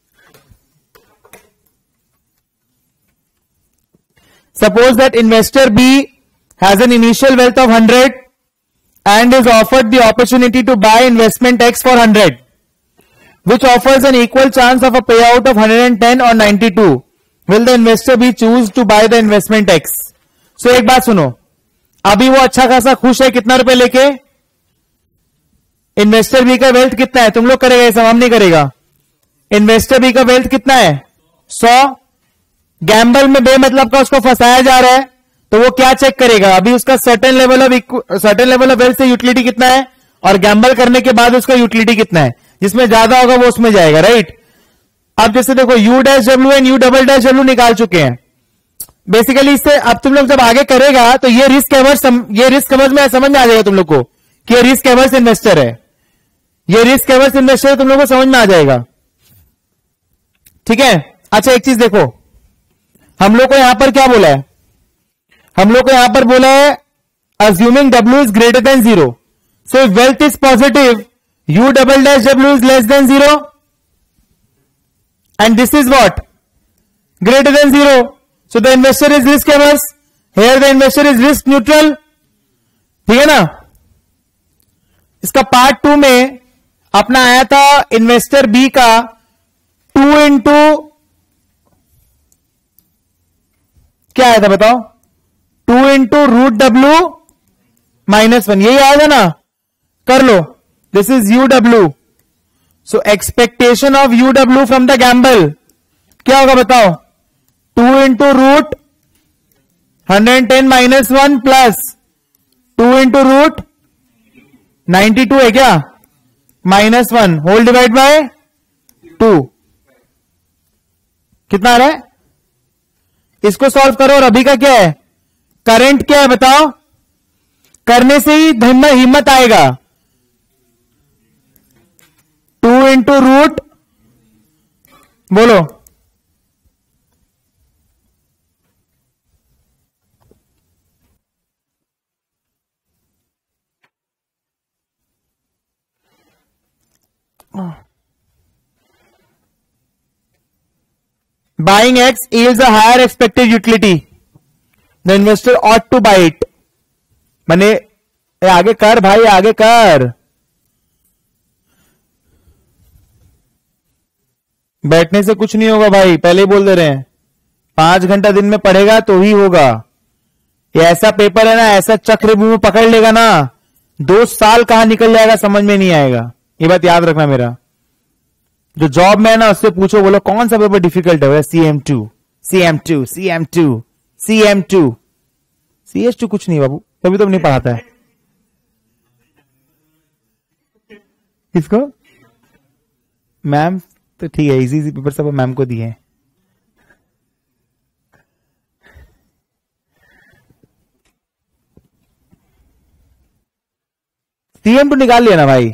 Suppose that investor B has an initial wealth of hundred and is offered the opportunity to buy investment X for one hundred, which offers an equal chance of a payout of one hundred ten or ninety-two. Will the investor be choose to buy the investment X? So एक बात सुनो, अभी वो अच्छा खासा खुश है कितना रुपए लेके, इन्वेस्टर बी का वेल्थ कितना है, तुम लोग करेगा ये सब, हम नहीं करेगा। इन्वेस्टर बी का वेल्थ कितना है, सौ। गैम्बल में बेमतलब का उसको फंसाया जा रहा है, तो वो क्या चेक करेगा, अभी उसका certain level of certain level of wealth से यूटिलिटी कितना है और गैम्बल करने के बाद उसका यूटिलिटी कितना है, जिसमें ज्यादा होगा वो उसमें जाएगा, राइट। अब जैसे देखो U dash W and U double dash W निकाल चुके हैं बेसिकली इससे। अब तुम लोग जब आगे करेगा तो ये रिस्क एवर्स, ये रिस्क समझ में समझ में आ जाएगा तुम लोग को कि ये रिस्क एवर्स इन्वेस्टर है, ये रिस्क एवर्स इन्वेस्टर तुम लोग को समझ में आ जाएगा, ठीक है। अच्छा एक चीज देखो, हम लोग को यहां पर क्या बोला है, हम लोग को यहां पर बोला है assuming W is greater than zero, so if wealth is positive U double dash W is less than zero and this is what greater than zero, so the investor is risk averse, here the investor is risk neutral, ठीक है ना। इसका part two में अपना आया था investor B का two into क्या आया था बताओ, two into root W minus one, यही आएगा ना, कर लो। This is U W, so expectation of U W from the gamble क्या होगा बताओ, two into root hundred ten minus one plus two into root ninety two है क्या, minus one whole divide by two, कितना आ रहा है, इसको सॉल्व करो। और अभी का क्या है, करंट क्या है बताओ, करने से ही हिम्मत आएगा, टू इंटू रूट बोलो buying X yields a higher expected utility, the investor ought to buy it। मैंने आगे कर भाई, आगे कर, बैठने से कुछ नहीं होगा भाई, पहले ही बोल दे रहे हैं, पांच घंटा दिन में पढ़ेगा तो ही होगा। ये ऐसा पेपर है ना, ऐसा चक्र में पकड़ लेगा ना, दो साल कहां निकल जाएगा समझ में नहीं आएगा, ये बात याद रखना। मेरा जो जॉब में है ना उससे पूछो, बोलो कौन सा पेपर डिफिकल्ट है, C M two C M two C M two C M two C H two कुछ नहीं बाबू, तभी तो नहीं पढ़ाता है किसको, मैम तो ठीक है, इजी इजी पेपर सब मैम को दिए। सी एम टू निकाल लिया ना भाई,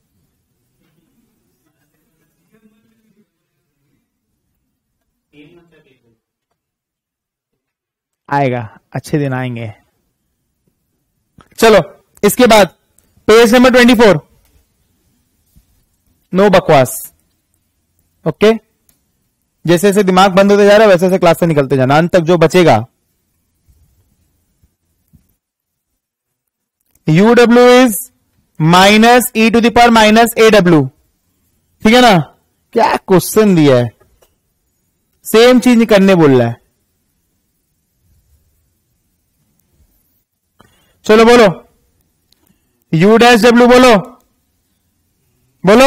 आएगा, अच्छे दिन आएंगे। चलो इसके बाद page number twenty four, no बकवास, ओके। जैसे जैसे दिमाग बंद होते जा रहा है वैसे वैसे क्लास से निकलते जाना, अंत तक जो बचेगा। U W is minus E to the power minus A W, ठीक है ना। क्या क्वेश्चन दिया है, सेम चीज नहीं करने बोल रहा है। चलो बोलो, यू डैश डब्ल्यू बोलो, बोलो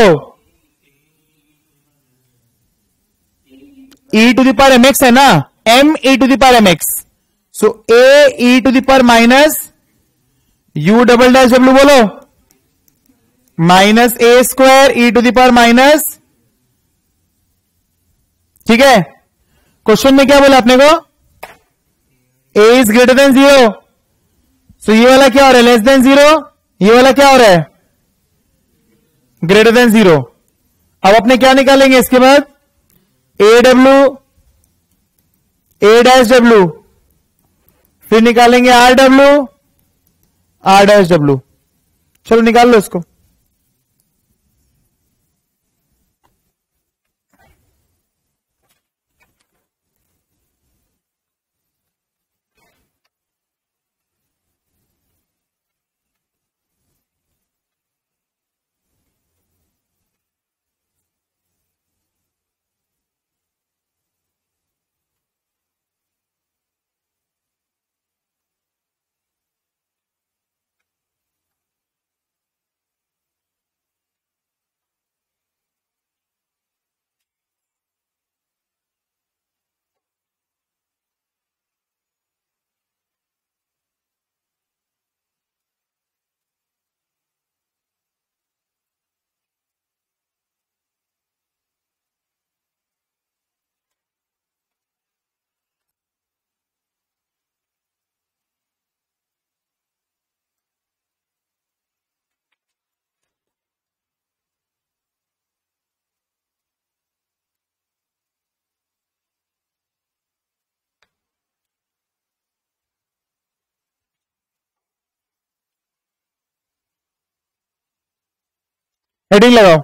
E to the power M X है ना, M E to the power M X, so A E to the power minus U double dash W बोलो, minus A square E to the power minus, ठीक है। Question में क्या बोला अपने को, A is greater than zero, so ये वाला क्या हो रहा है, लेस देन जीरो, ये वाला क्या हो रहा है, ग्रेटर देन जीरो। अब अपने क्या निकालेंगे इसके बाद, A W A dash W फिर निकालेंगे R W, R dash W. चलो निकाल लो इसको। हेडिंग लगाओ।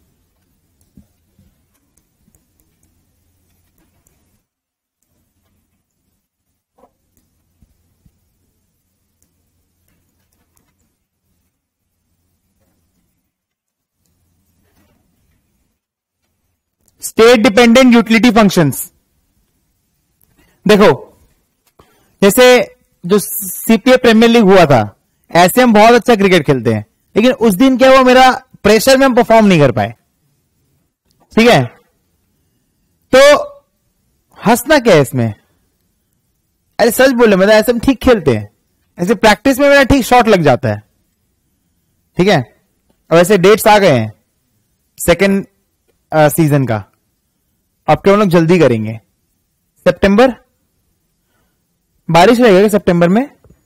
State dependent utility functions. देखो जैसे जो सीपीए प्रीमियर लीग हुआ था, ऐसे हम बहुत अच्छा क्रिकेट खेलते हैं, लेकिन उस दिन क्या हुआ, मेरा प्रेशर में हम परफॉर्म नहीं कर पाए। ठीक है, तो हंसना क्या है इसमें? अरे सच बोले, मतलब ऐसे हम ठीक खेलते हैं, ऐसे प्रैक्टिस में मेरा ठीक शॉट लग जाता है। ठीक है, और ऐसे डेट्स आ गए हैं सेकेंड सीजन का, अब क्या हम लोग जल्दी करेंगे। सितंबर बारिश रहेगा क्या सितंबर में?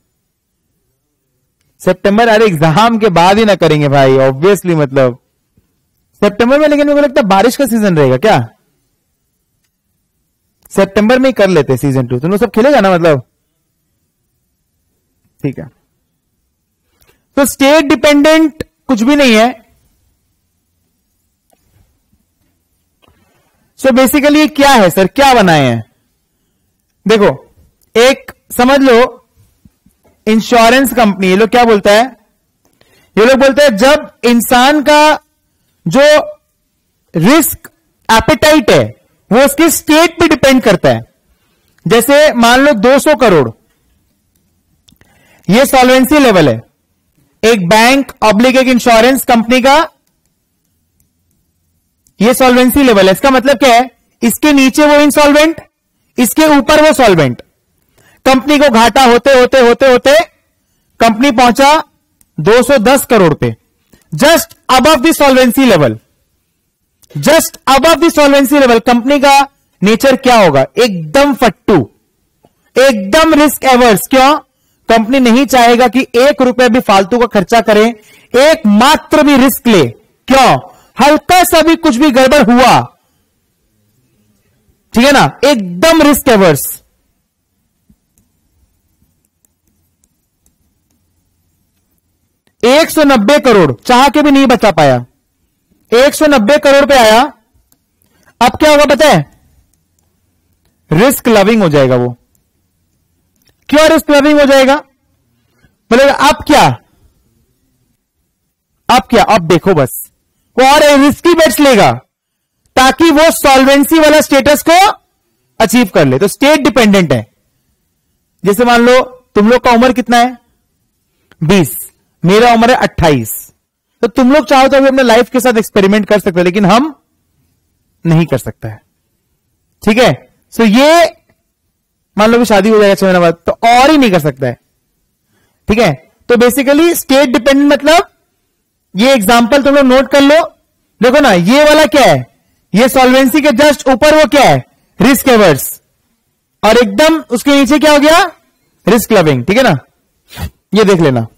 सितंबर, अरे एग्जाम के बाद ही ना करेंगे भाई, ऑब्वियसली मतलब सितंबर में। लेकिन मेरे को लगता है बारिश का सीजन रहेगा क्या? सितंबर में ही कर लेते सीजन टू, तुम लोग सब खेलेगा ना मतलब? ठीक है, तो स्टेट डिपेंडेंट कुछ भी नहीं है। सो बेसिकली ये क्या है सर, क्या बनाए हैं? देखो, एक समझ लो इंश्योरेंस कंपनी, ये लोग क्या बोलता है, ये लोग बोलते हैं जब इंसान का जो रिस्क एपेटाइट है वो उसके स्टेट पे डिपेंड करता है। जैसे मान लो दो सौ करोड़, ये सॉल्वेंसी लेवल है एक बैंक ऑब्लिक एक इंश्योरेंस कंपनी का, ये सॉल्वेंसी लेवल है। इसका मतलब क्या है, इसके नीचे वो इंसॉल्वेंट, इसके ऊपर वो सॉल्वेंट। कंपनी को घाटा होते होते होते होते कंपनी पहुंचा दो सौ दस करोड़ पे, just above the solvency level, just above the solvency level. Company का नेचर क्या होगा? एकदम फट्टू, एकदम रिस्क एवर्स। क्यों? कंपनी नहीं चाहेगा कि एक रुपया भी फालतू का खर्चा करे, एक मात्र भी रिस्क ले। क्यों? हल्का सा भी कुछ भी गड़बड़ हुआ, ठीक है ना, एकदम रिस्क एवर्स। एक सौ नब्बे करोड़ चाह के भी नहीं बचा पाया, एक सौ नब्बे करोड़ पे आया। अब क्या होगा पता है? रिस्क लविंग हो जाएगा वो। क्यों रिस्क लविंग हो जाएगा? बोलेगा अब क्या, अब क्या, अब देखो बस वो और रिस्की बेट्स लेगा ताकि वो सॉल्वेंसी वाला स्टेटस को अचीव कर ले। तो स्टेट डिपेंडेंट है। जैसे मान लो तुम लोग का उम्र कितना है? बीस, मेरा उम्र है अट्ठाईस। तो तुम लोग चाहो तो अभी अपने लाइफ के साथ एक्सपेरिमेंट कर सकते हो, लेकिन हम नहीं कर सकता है। ठीक है, सो ये मान लो भी शादी हो जाएगा छह महीने बाद, तो और ही नहीं कर सकता है। ठीक है, तो बेसिकली स्टेट डिपेंडेंट मतलब ये एग्जांपल तुम लोग नोट कर लो। देखो ना, ये वाला क्या है, ये सॉल्वेंसी के जस्ट ऊपर वो क्या है, रिस्क एवर्स, और एकदम उसके नीचे क्या हो गया, रिस्क लविंग। ठीक है ना, ये देख लेना।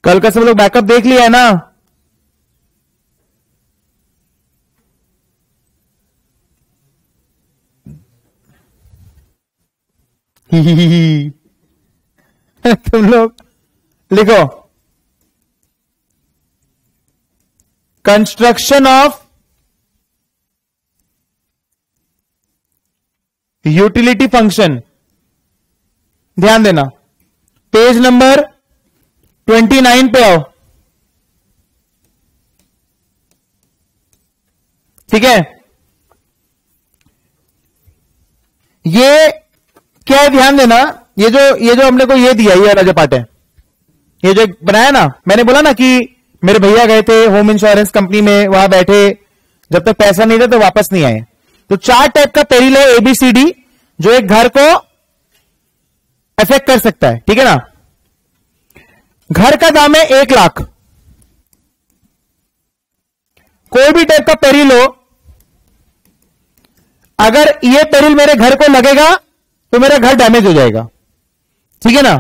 कल का सब लोग बैकअप देख लिया है ना? तुम लोग लिखो, कंस्ट्रक्शन ऑफ यूटिलिटी फंक्शन। ध्यान देना, पेज नंबर ट्वेंटी नाइन पे आओ। ठीक है, ये क्या है, ध्यान देना। ये जो ये जो हमने को ये दिया, ये वाला जो पार्ट है, ये जो बनाया ना, मैंने बोला ना कि मेरे भैया गए थे होम इंश्योरेंस कंपनी में, वहां बैठे, जब तक पैसा नहीं था तो वापस नहीं आए। तो चार टाइप का पेरिल है एबीसीडी, जो एक घर को अफेक्ट कर सकता है। ठीक है ना? घर का दाम है एक लाख। कोई भी टाइप का पेरिल हो, अगर ये पेरिल मेरे घर को लगेगा तो मेरा घर डैमेज हो जाएगा। ठीक है ना?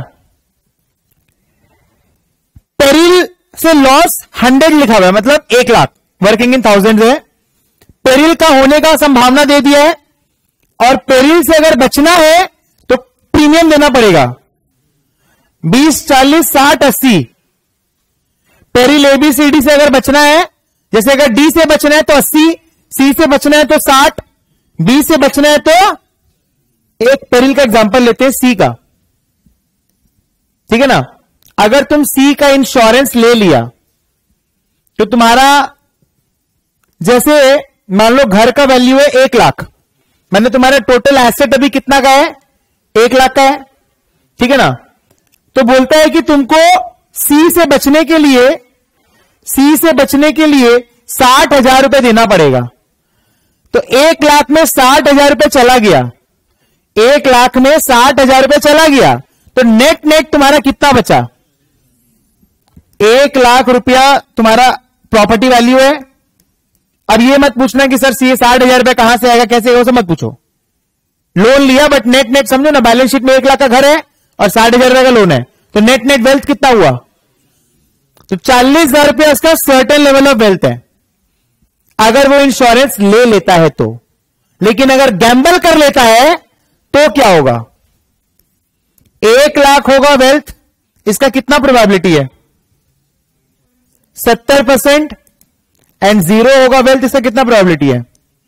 पेरिल से लॉस हंड्रेड लिखा हुआ है, मतलब एक लाख, वर्किंग इन थाउजेंड है। पेरिल का होने का संभावना दे दिया है, और पेरिल से अगर बचना है तो प्रीमियम देना पड़ेगा बीस, चालीस, साठ, अस्सी। पेरिल एबीसीडी से अगर बचना है, जैसे अगर डी से बचना है तो अस्सी, सी से बचना है तो साठ, बी से बचना है तो, एक पेरिल का एग्जांपल लेते हैं सी का। ठीक है ना? अगर तुम सी का इंश्योरेंस ले लिया तो तुम्हारा, जैसे मान लो घर का वैल्यू है एक लाख, मैंने तुम्हारा टोटल एसेट अभी कितना का है, एक लाख का है। ठीक है ना? तो बोलता है कि तुमको सी से बचने के लिए, सी से बचने के लिए साठ हजार रुपए देना पड़ेगा। तो एक लाख में साठ हजार रुपए चला गया, एक लाख में साठ हजार रुपए चला गया, तो नेट नेट तुम्हारा कितना बचा? एक लाख रुपया तुम्हारा प्रॉपर्टी वैल्यू है। अब ये मत पूछना कि सर सी साठ हजार रुपए कहां से आएगा, कैसे, वो सब मत पूछो। लोन लिया, बट नेट नेट समझो ना, बैलेंस शीट में एक लाख का घर है और साठ हजार रुपए का लोन है, तो नेट नेट वेल्थ कितना हुआ? तो चालीस हजार रुपया उसका सर्टेन लेवल ऑफ वेल्थ है, अगर वो इंश्योरेंस ले लेता है तो। लेकिन अगर गैम्बल कर लेता है तो क्या होगा? एक लाख होगा वेल्थ, इसका कितना प्रोबेबिलिटी है? सत्तर परसेंट। एंड जीरो होगा वेल्थ, इसका कितना प्रोबेबिलिटी है?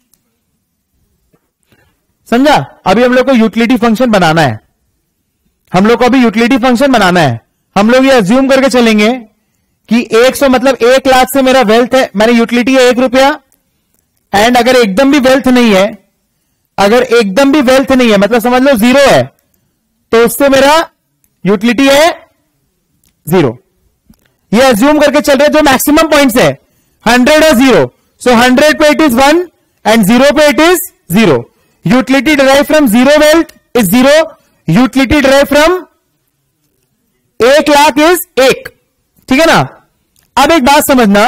समझा? अभी हम लोग को यूटिलिटी फंक्शन बनाना है, हम लोग को अभी यूटिलिटी फंक्शन बनाना है। हम लोग ये अज्यूम करके चलेंगे कि एक सौ मतलब एक लाख से मेरा वेल्थ है, मैंने यूटिलिटी है एक रुपया, एंड अगर एकदम भी वेल्थ नहीं है, अगर एकदम भी वेल्थ नहीं है मतलब समझ लो जीरो है, तो उससे मेरा यूटिलिटी है जीरो। ये अज्यूम करके चल रहे, जो मैक्सिमम पॉइंट्स है हंड्रेड और जीरो, सो हंड्रेड पे it is one and zero पे it is zero. Utility derive from zero wealth is zero, utility derive from एक लाख इज एक। ठीक है ना? अब एक बात समझना,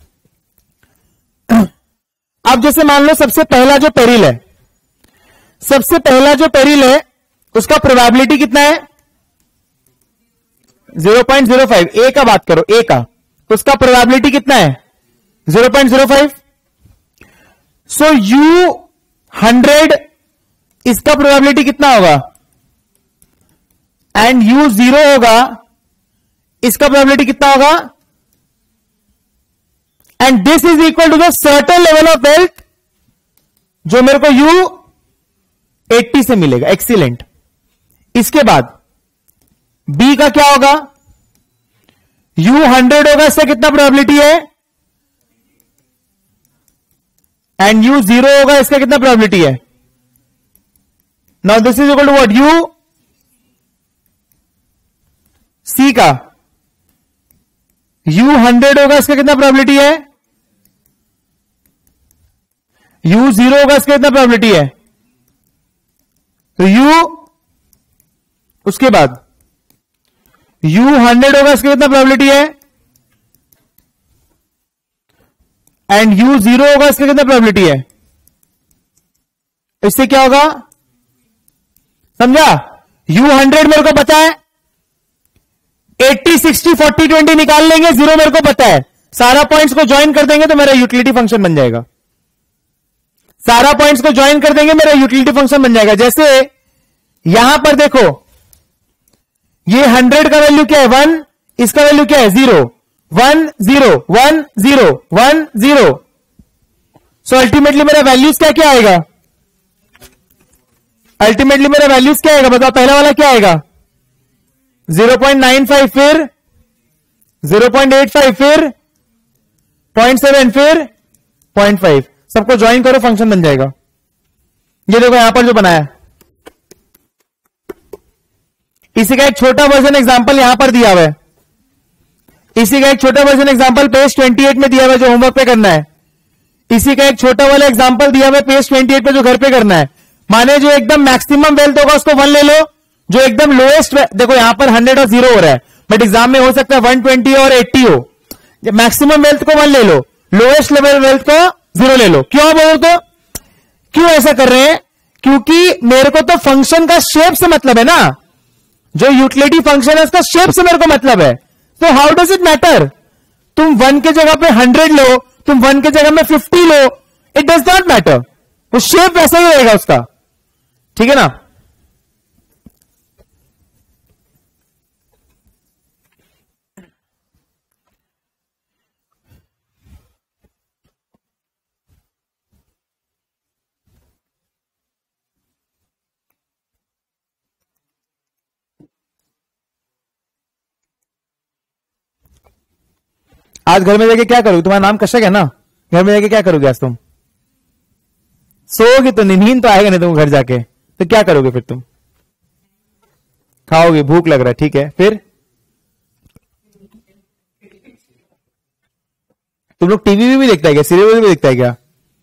अब जैसे मान लो सबसे पहला जो पेरिल है, सबसे पहला जो पेरिल है उसका प्रोबेबिलिटी कितना है? Zero point zero five. A का बात करो, ए का, उसका प्रोबेबिलिटी कितना है? Zero point zero five. So U hundred, इसका प्रोबेबिलिटी कितना होगा? एंड यू जीरो होगा, इसका प्रोबेबिलिटी कितना होगा? And this is equal to the certain level of wealth, जो मेरे को यू अस्सी से मिलेगा। एक्सीलेंट। इसके बाद बी का क्या होगा? यू हंड्रेड होगा, इससे कितना प्रोबेबिलिटी है? एंड यू जीरो होगा, इसका कितना प्रोबेबिलिटी है? Now this is equal to what? U C का यू हंड्रेड होगा, इसका कितना प्रोबेबिलिटी है? यू जीरो होगा, इसका कितना प्रोबेबिलिटी है? तो यू, उसके बाद यू हंड्रेड होगा, इसका कितना प्रोबेबिलिटी है? एंड यू जीरो होगा, इसका कितना प्रोबेबिलिटी है? इससे क्या होगा? समझा? यू हंड्रेड मेरे को पता है, एट्टी सिक्सटी फोर्टी ट्वेंटी निकाल लेंगे, जीरो मेरे को पता है, सारा पॉइंट्स को ज्वाइन कर देंगे तो मेरा यूटिलिटी फंक्शन बन जाएगा। सारा पॉइंट्स को ज्वाइन कर देंगे मेरा यूटिलिटी फंक्शन बन जाएगा। जैसे यहां पर देखो, ये हंड्रेड का वैल्यू क्या है, वन, इसका वैल्यू क्या है, zero, one zero one zero one zero. So ultimately मेरा वैल्यूज क्या क्या आएगा, अल्टीमेटली मेरा वैल्यूज क्या आएगा, बताओ पहला वाला क्या आएगा, ज़ीरो पॉइंट नाइन फाइव, फिर ज़ीरो पॉइंट एट फाइव, फिर पॉइंट सेवन, फिर पॉइंट फाइव। सबको ज्वाइन करो, फंक्शन बन जाएगा। ये देखो यहां पर जो बनाया, इसी का एक छोटा वर्जन एग्जांपल यहां पर दिया हुआ है, इसी का एक छोटा वर्जन एग्जांपल पेज अट्ठाईस में दिया हुआ है जो होमवर्क पे करना है। इसी का एक छोटा वाला एग्जांपल दिया हुआ है पेज अट्ठाईस पे जो घर पे करना है। माने जो एकदम मैक्सिमम वेल्थ होगा उसको वन ले लो, जो एकदम लोएस्ट, देखो यहां पर हंड्रेड और जीरो हो रहा है, बट एग्जाम में हो सकता है वन ट्वेंटी और एट्टी हो। मैक्सिमम वेल्थ को वन ले लो, लोएस्ट लेवल वेल्थ को जीरो ले लो। क्यों बोलो तो, क्यों ऐसा कर रहे हैं, क्योंकि मेरे को तो फंक्शन का शेप से मतलब है ना, जो यूटिलिटी फंक्शन है उसका शेप से मेरे को मतलब है। तो हाउ डज इट मैटर, तुम वन के जगह पे हंड्रेड लो, तुम वन के जगह में फिफ्टी लो, इट डज नॉट मैटर, वो शेप वैसा ही रहेगा उसका, ठीक है ना। आज घर में जाके क्या करोगे, तुम्हारा नाम कशक है ना, घर में जाके क्या करोगे आज तुम, सोओगे तो नींद तो आएगा नहीं तुम, घर जाके तो क्या करोगे फिर, तुम खाओगे, भूख लग रहा है, ठीक है, फिर तुम लोग टीवी भी देखता है क्या, सीरियल भी देखता है क्या,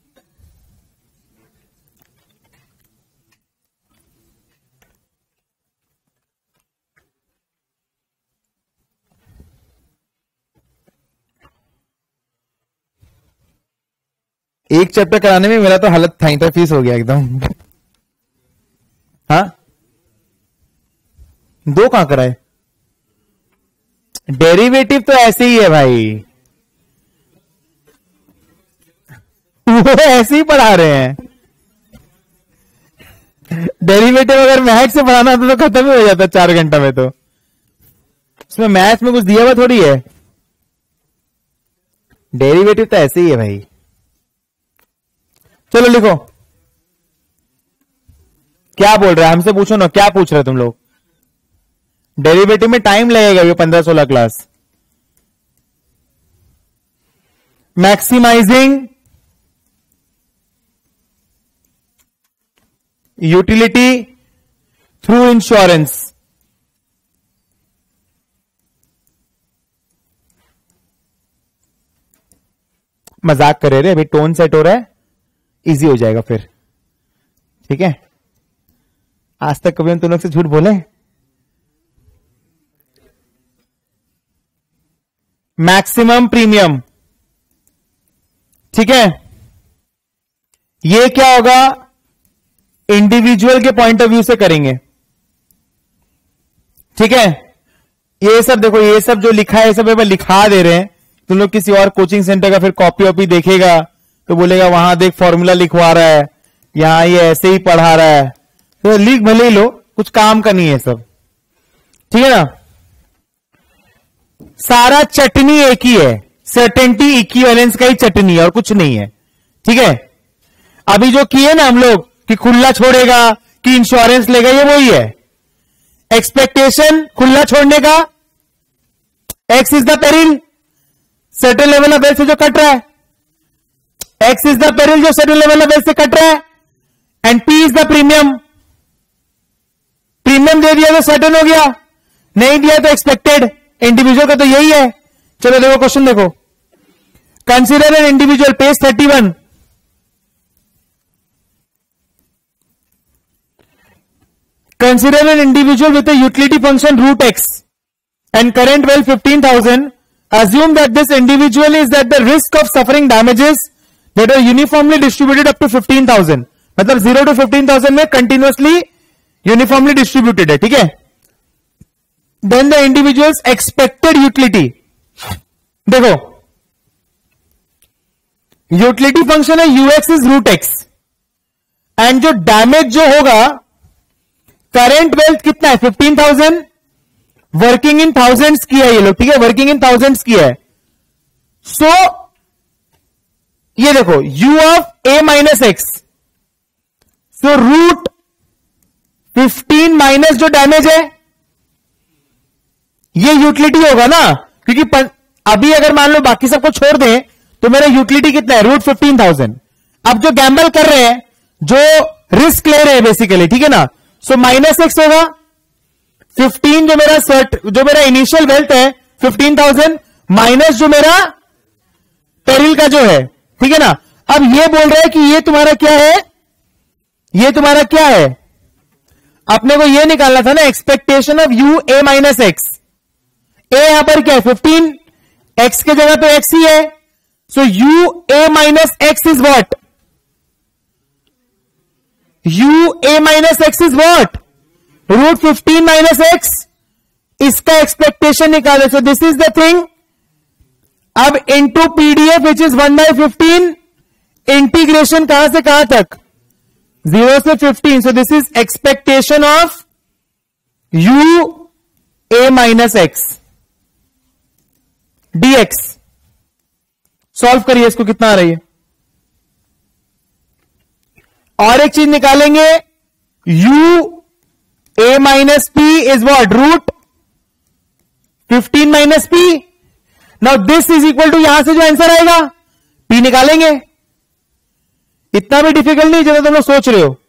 एक चैप्टर कराने में मेरा तो हालत था था फीस हो गया एकदम। हाँ दो कहां कराए, डेरिवेटिव तो ऐसे ही है भाई, वो ऐसे ही पढ़ा रहे हैं। डेरिवेटिव अगर मैथ से पढ़ाना होता तो खत्म ही हो जाता चार घंटा में, तो उसमें मैथ में कुछ दिया हुआ थोड़ी है, डेरिवेटिव तो ऐसे ही है भाई। चलो लिखो, क्या बोल रहा है, हमसे पूछो ना, क्या पूछ रहे तुम लोग। डेरिवेटिव में टाइम लगेगा ये पंद्रह सोलह class. Maximising utility through insurance. मजाक कर रहे, अभी टोन सेट हो रहा है, इजी हो जाएगा फिर, ठीक है। आज तक कभी हम तुम लोग से झूठ बोले, मैक्सिमम प्रीमियम, ठीक है। ये क्या होगा, इंडिविजुअल के पॉइंट ऑफ व्यू से करेंगे, ठीक है। ये सब देखो, ये सब जो लिखा है, ये सब लिखा दे रहे हैं, तुम लोग किसी और कोचिंग सेंटर का फिर कॉपी वॉपी देखेगा तो बोलेगा वहां देख फॉर्मूला लिखवा रहा है, यहां ये ऐसे ही पढ़ा रहा है, तो लिख भले ही लो, कुछ काम का नहीं है सब, ठीक है ना। सारा चटनी एक ही है, सर्टेनिटी इक्विवेलेंस का ही चटनी है और कुछ नहीं है, ठीक है। अभी जो किए ना हम लोग कि खुला छोड़ेगा कि इंश्योरेंस लेगा, ये वही है। एक्सपेक्टेशन खुला छोड़ने का, X is the peril, certain level of wealth से जो कट रहा है, एक्स इज द पेरिल जो सर्टेन लेवल ऑफ वेल्थ से कट रहा है, and P is the premium. Premium दे दिया तो सर्टेन हो गया, नहीं दिया तो एक्सपेक्टेड। इंडिविजुअल का तो यही है। चलो देखो क्वेश्चन देखो, consider an individual, page thirty one. Consider an individual with a utility function root x and current wealth fifteen thousand. Assume that this individual is at the risk of suffering damages that are uniformly distributed up to fifteen thousand. मतलब zero to fifteen thousand में continuously uniformly distributed है, ठीक है। Then the individual's expected utility. देखो utility function है U X is root X, and जो damage जो होगा, करंट वेल्थ कितना है fifteen thousand, working in thousands किया है ये लोग, ठीक है, वर्किंग इन थाउजेंड्स किया है. सो so, ये देखो u of a minus X, so root fifteen minus जो डैमेज है ये यूटिलिटी होगा ना, क्योंकि पन, अभी अगर मान लो बाकी सबको छोड़ दें तो मेरा यूटिलिटी कितना है रूट फिफ्टीन थाउजेंड. अब जो गैम्बल कर रहे हैं, जो रिस्क ले रहे हैं बेसिकली, ठीक है ना, सो माइनस एक्स होगा, फिफ्टीन जो मेरा सर्ट जो मेरा इनिशियल वेल्थ है फिफ्टीन थाउजेंड माइनस जो मेरा पेरिल का जो है, ठीक है ना. अब ये बोल रहा है कि ये तुम्हारा क्या है, ये तुम्हारा क्या है, अपने को ये निकालना था ना expectation of U A minus X. ए यहां पर क्या है फिफ्टीन, एक्स के जगह तो एक्स ही है, so U A minus X is what, U A minus X is what, root fifteen minus X. इसका एक्सपेक्टेशन निकाले, so this is the thing. अब into PDF which is one by fifteen, integration कहां से कहां तक, zero से fifteen. So this is expectation of U A minus X DX. Solve करिए इसको, कितना आ रही है. और एक चीज निकालेंगे, U A minus P is what, root fifteen minus P. Now this is equal to, यहां से जो आंसर आएगा पी निकालेंगे. इतना भी डिफिकल्ट नहीं जितना तुम लोग सोच रहे हो.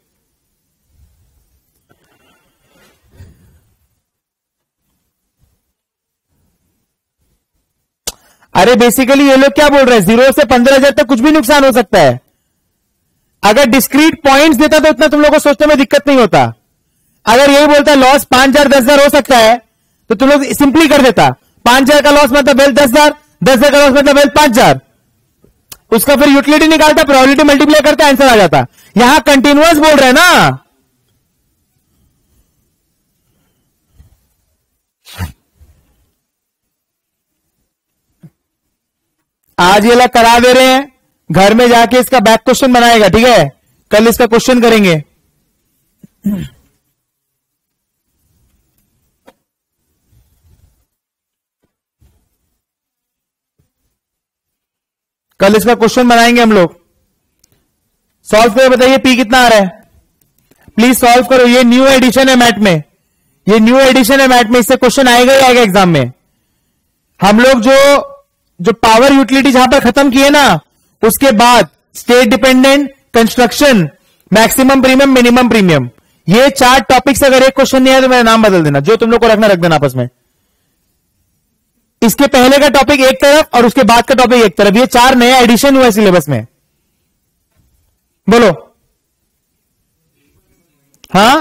अरे बेसिकली ये लोग क्या बोल रहे हैं, जीरो से पंद्रह हजार तक कुछ भी नुकसान हो सकता है. अगर डिस्क्रीट पॉइंट्स देता तो इतना तुम लोगों को सोचने में दिक्कत नहीं होता. अगर यही बोलता है लॉस पांच हजार दस हजार हो सकता है, तो तुम लोग सिंपली कर देता, पांच हजार का लॉस मतलब वेल्थ दस हजार, दस हजार का लॉस मतलब वेल्थ पांच हजार. उसका फिर यूटिलिटी निकालता, प्रोबेबिलिटी मल्टीप्लाई करता, आंसर आ जाता. यहां कंटिन्यूअस बोल रहे हैं ना. आज ये लोग करा दे रहे हैं, घर में जाके इसका बैक क्वेश्चन बनाएगा, ठीक है, कल इसका क्वेश्चन करेंगे. कल इसका क्वेश्चन बनाएंगे हम लोग. सॉल्व करो, बताइए पी कितना आ रहा है, प्लीज सॉल्व करो. ये न्यू एडिशन है मैथ में, ये न्यू एडिशन है मैथ में, इससे क्वेश्चन आएगा ही आएगा एग्जाम में. हम लोग जो जो पावर यूटिलिटी जहां पर खत्म किए ना, उसके बाद state dependent, construction, maximum premium, minimum premium, ये चार टॉपिक्स अगर एक क्वेश्चन नहीं है तो मेरा नाम बदल देना, जो तुम लोग को रखना रख देना आपस में. इसके पहले का टॉपिक एक तरफ और उसके बाद का टॉपिक एक तरफ, ये चार नया एडिशन हुआ है सिलेबस में. बोलो हाँ,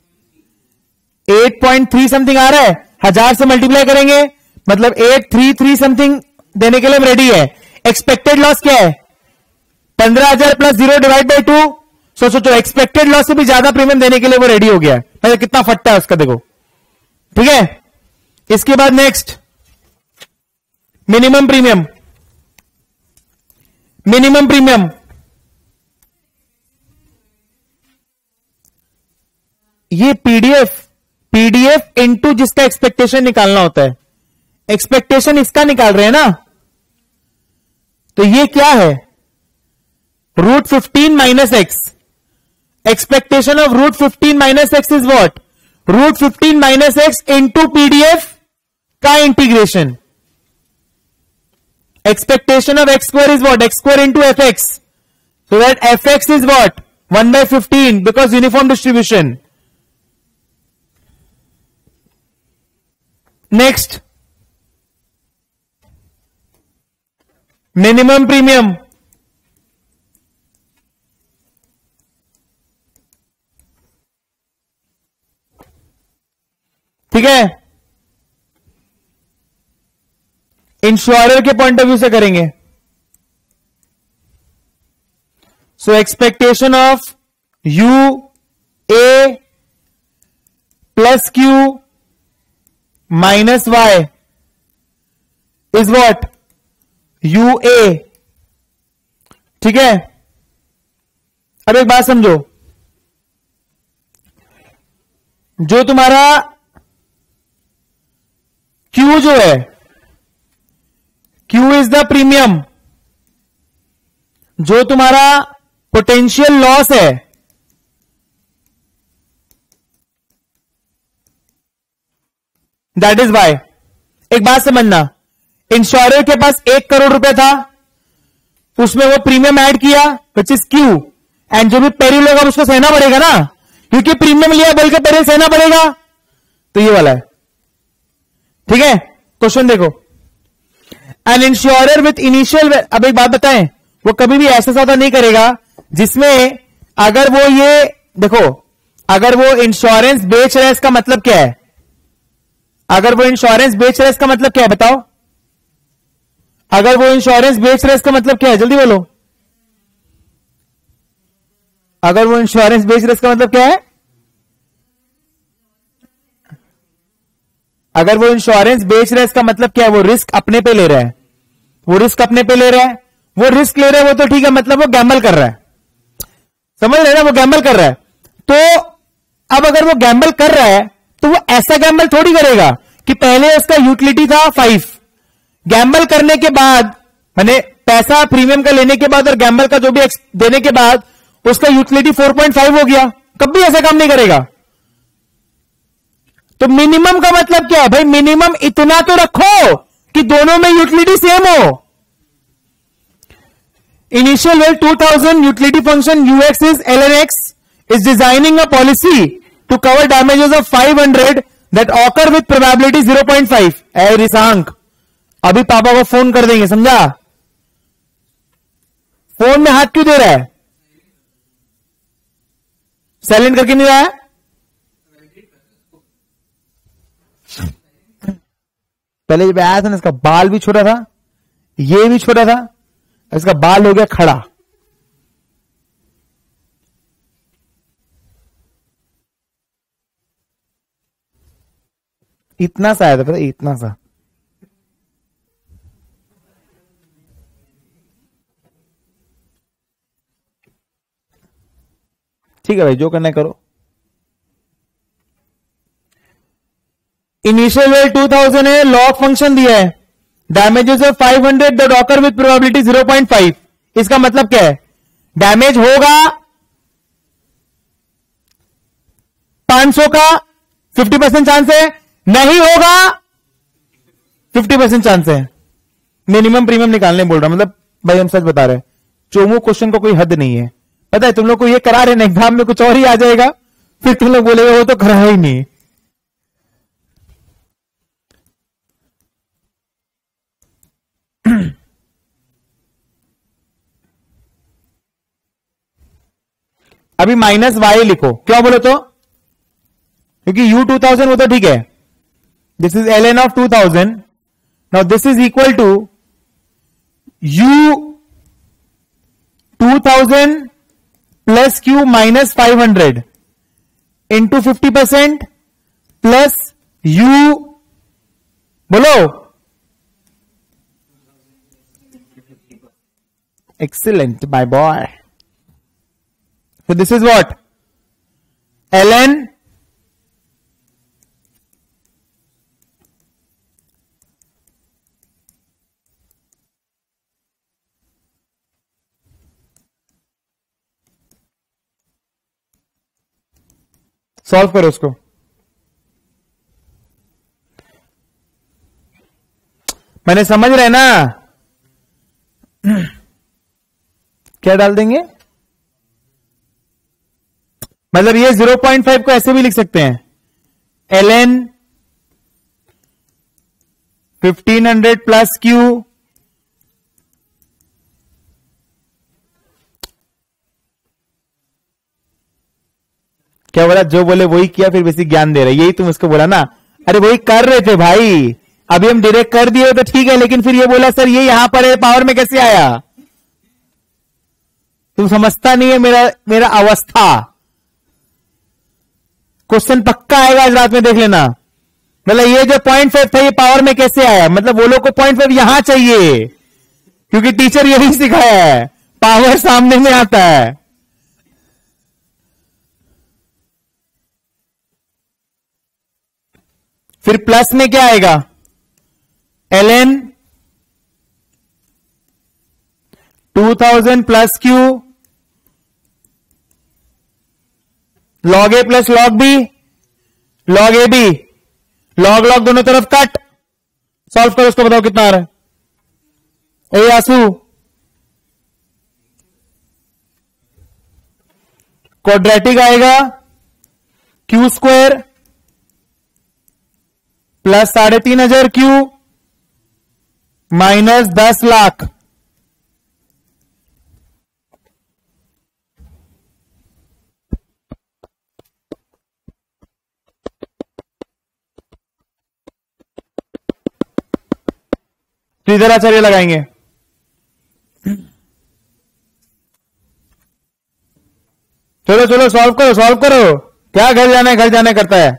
एट पॉइंट थ्री समथिंग आ रहा है, हजार से मल्टीप्लाई करेंगे मतलब एट थ्री थ्री समथिंग देने के लिए हम रेडी है. एक्सपेक्टेड लॉस क्या है, पंद्रह हजार plus zero divide by two. So सोचो एक्सपेक्टेड लॉस से भी ज्यादा प्रीमियम देने के लिए वो रेडी हो गया है. मतलब कितना फटता है उसका, देखो, ठीक है. इसके बाद next minimum premium. Minimum premium ये पीडीएफ पीडीएफ इनटू जिसका एक्सपेक्टेशन निकालना होता है. एक्सपेक्टेशन इसका निकाल रहे हैं ना, तो ये क्या है, root fifteen minus X. Expectation of root fifteen minus X is what, root fifteen minus X into PDF का integration. Expectation of X square is what, X square into F X, so that F X is what one by fifteen because uniform distribution. Next minimum premium. ठीक है, insurer के point of view से करेंगे. So expectation of U A plus Q minus Y is what U A. ठीक है, अब एक बात समझो, जो तुम्हारा Q जो है, Q इज द प्रीमियम, जो तुम्हारा पोटेंशियल लॉस है, दैट इज वाई। एक बात समझना, इंश्योरर के पास एक करोड़ रुपए था, उसमें वो प्रीमियम ऐड किया विच इज क्यू, एंड जो भी पेरिल होगा उसको सहना पड़ेगा ना, क्योंकि प्रीमियम लिया बल्कि पेरिल सहना पड़ेगा, तो ये वाला है। ठीक है, क्वेश्चन देखो, एन इंश्योरर विथ इनिशियल, अब एक बात बताएं, वो कभी भी ऐसा सौदा नहीं करेगा जिसमें अगर वो ये देखो, अगर वो इंश्योरेंस बेच रहा है इसका मतलब क्या है, अगर वो इंश्योरेंस बेच रहा है इसका मतलब क्या है बताओ, अगर वो इंश्योरेंस बेच रहा है इसका मतलब क्या है, जल्दी बोलो, अगर वो इंश्योरेंस बेच रहा है इसका मतलब क्या है, अगर वो इंश्योरेंस बेच रहा है इसका मतलब क्या है, वो रिस्क अपने पे ले रहा है, वो रिस्क अपने पे ले रहा है, वो रिस्क ले रहा है, वो तो ठीक है, मतलब वो गैम्बल कर रहा है, समझ रहे ना, वो गैम्बल कर रहा है। तो अब अगर वो गैम्बल कर रहा है तो वो ऐसा गैम्बल थोड़ी करेगा कि पहले उसका यूटिलिटी था फाइव, गैम्बल करने के बाद, माने पैसा प्रीमियम का लेने के बाद और गैम्बल का जो भी देने के बाद उसका यूटिलिटी फोर पॉइंट फाइव हो गया, कभी ऐसा काम नहीं करेगा। तो मिनिमम का मतलब क्या है भाई, मिनिमम इतना तो रखो कि दोनों में यूटिलिटी सेम हो। Initial wealth two thousand utility function U X is L N X is designing a policy to cover damages of five hundred that occur with probability zero point five. ए रिशांक, अभी पापा को फोन कर देंगे, समझा? Phone में हाथ क्यों दे रहा है, साइलेंट करके नहीं रहा है? पहले जब आया था ना, इसका बाल भी छोटा था, ये भी छोटा था, इसका बाल हो गया खड़ा। इतना सा आया था, पता, इतना सा। ठीक है भाई, जो करना है करो। इनिशियल वेल टू थाउजेंड है, लॉग फंक्शन दिया है, damages of five hundred the occur with probability zero point five. इसका मतलब क्या है, डैमेज होगा पांच सौ का फिफ्टी परसेंट चांस है, नहीं होगा फिफ्टी परसेंट चांस है। मिनिमम प्रीमियम निकालने बोल रहा, मतलब भाई हम सच बता रहे हैं, चोमू क्वेश्चन को कोई हद नहीं है। पता है तुम लोग को ये करा रहे ना, एग्जाम में कुछ और ही आ जाएगा, फिर तुम लोग बोलेगे वो तो करा ही नहीं। अभी माइनस वाई लिखो, क्यों बोलो तो, क्योंकि यू टू थाउजेंड वो तो ठीक है, this is L N of two thousand, now this is equal to U two thousand plus Q minus five hundred into fifty percent plus U, बोलो, excellent my boy. So this is what ln solve करो उसको। मैंने समझ रहे ना, क्या डाल देंगे, मतलब ये जीरो पॉइंट फाइव को ऐसे भी लिख सकते हैं, L N fifteen hundred plus Q क्या बोला, जो बोले वही किया, फिर बेसिक ज्ञान दे रहे, यही तुम उसको बोला ना। अरे वही कर रहे थे भाई, अभी हम डायरेक्ट कर दिए तो ठीक है, लेकिन फिर ये बोला सर ये यहां पर है, पावर में कैसे आया, तुम समझता नहीं है मेरा मेरा अवस्था। क्वेश्चन पक्का आएगा आज रात में, देख लेना। मतलब ये जो पॉइंट फाइव था ये पावर में कैसे आया, मतलब वो लोग को पॉइंट फाइव यहां चाहिए क्योंकि टीचर यही सिखाया है, पावर सामने में आता है। फिर प्लस में क्या आएगा, L N two thousand plus Q log A plus log B log A B log log दोनों तरफ कट, सॉल्व करो उसको, बताओ कितना आ रहा है। ए आंसू क्वाड्रेटिक आएगा क्यू स्क्वायर प्लस साढ़े तीन हजार क्यू माइनस दस लाख। तो इधर आचार्य लगाएंगे, चलो चलो सॉल्व करो सॉल्व करो, क्या घर जाना है घर जाना करता है।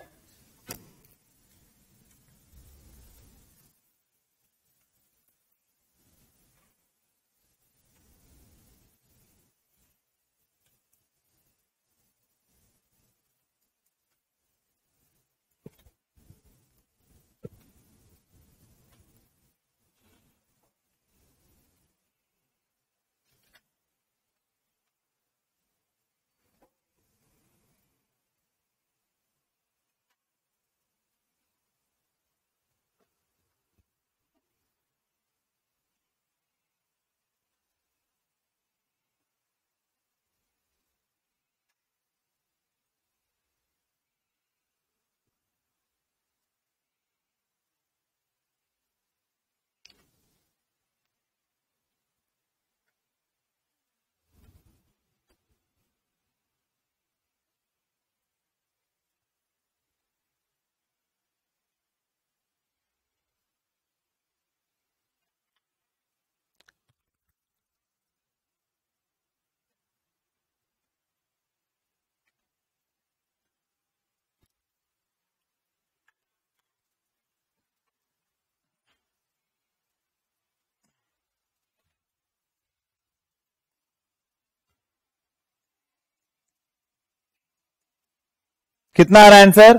कितना आ रहा है आंसर,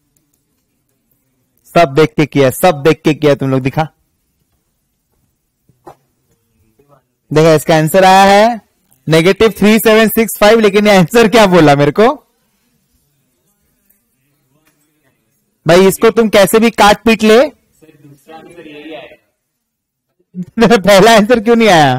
सब देख के किया सब देख के किया तुम लोग, दिखा देखा इसका आंसर आया है negative three seven six five, लेकिन ये आंसर क्या बोला मेरे को भाई, इसको तुम कैसे भी काट पीट ले, पहला आंसर क्यों नहीं आया।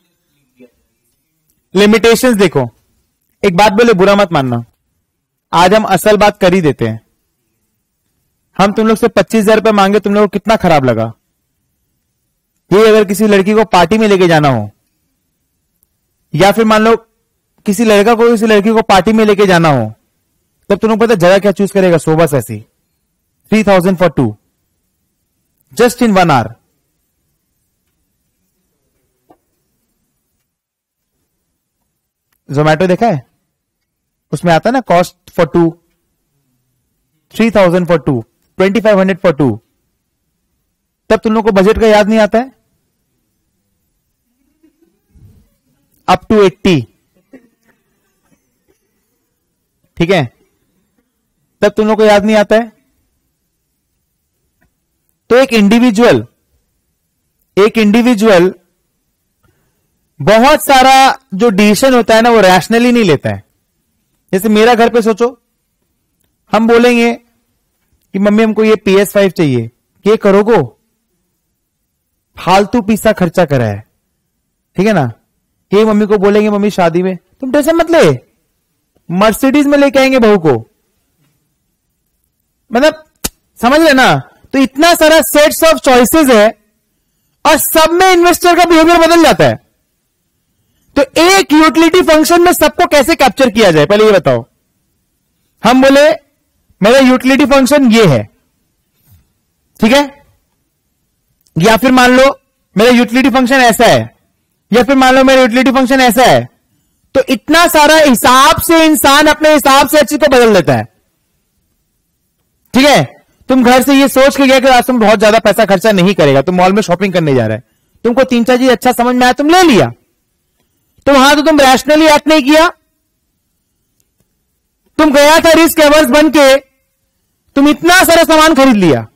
लिमिटेशंस देखो, एक बात बोले बुरा मत मानना, आज हम असल बात कर ही देते हैं। हम तुम लोग से पच्चीस हजार रुपए मांगे, तुम लोग को कितना खराब लगा। ये अगर किसी लड़की को पार्टी में लेके जाना हो, या फिर मान लो किसी लड़का को किसी लड़की को पार्टी में लेके जाना हो, तब तुम लोग पता जगह क्या चूज करेगा, सोबस ऐसी three thousand for two just in one hour. Zomato देखा है, उसमें आता है ना cost for two, three thousand for two, twenty five hundred for two, तब तुम लोग को बजट का याद नहीं आता है, अप टू एट्टी, ठीक है, तब तुम लोग को याद नहीं आता है। तो एक इंडिविजुअल एक इंडिविजुअल बहुत सारा जो डिसीजन होता है ना वो रैशनली नहीं लेता है। जैसे मेरा घर पे सोचो, हम बोलेंगे कि मम्मी हमको ये पी एस फाइव चाहिए, ये करोगो, फालतू पैसा खर्चा करा है, ठीक है ना। ये मम्मी को बोलेंगे मम्मी शादी में तुम टेंशन मत ले, मर्सिडीज में लेके आएंगे बहू को, मतलब समझ रहे ना। तो इतना सारा सेट्स ऑफ चॉइसेस है और सब में इन्वेस्टर का बिहेवियर बदल जाता है। तो एक यूटिलिटी फंक्शन में सबको कैसे कैप्चर किया जाए, पहले ये बताओ। हम बोले मेरा यूटिलिटी फंक्शन ये है, ठीक है, या फिर मान लो मेरा यूटिलिटी फंक्शन ऐसा है, या फिर मान लो मेरा यूटिलिटी फंक्शन ऐसा है। तो इतना सारा हिसाब से इंसान अपने हिसाब से चीज को बदल देता है, ठीक है। तुम घर से ये सोच के गया कि आज तुम बहुत ज्यादा पैसा खर्चा नहीं करेगा, तुम मॉल में शॉपिंग करने जा रहे हैं, तुमको तीन चार चीज अच्छा समझ में आया, तुम ले लिया। तो वहां तो तुम रैशनली एक्ट नहीं किया, तुम गया था रिस्क एवर्स बन के, तुम इतना सारा सामान खरीद लिया।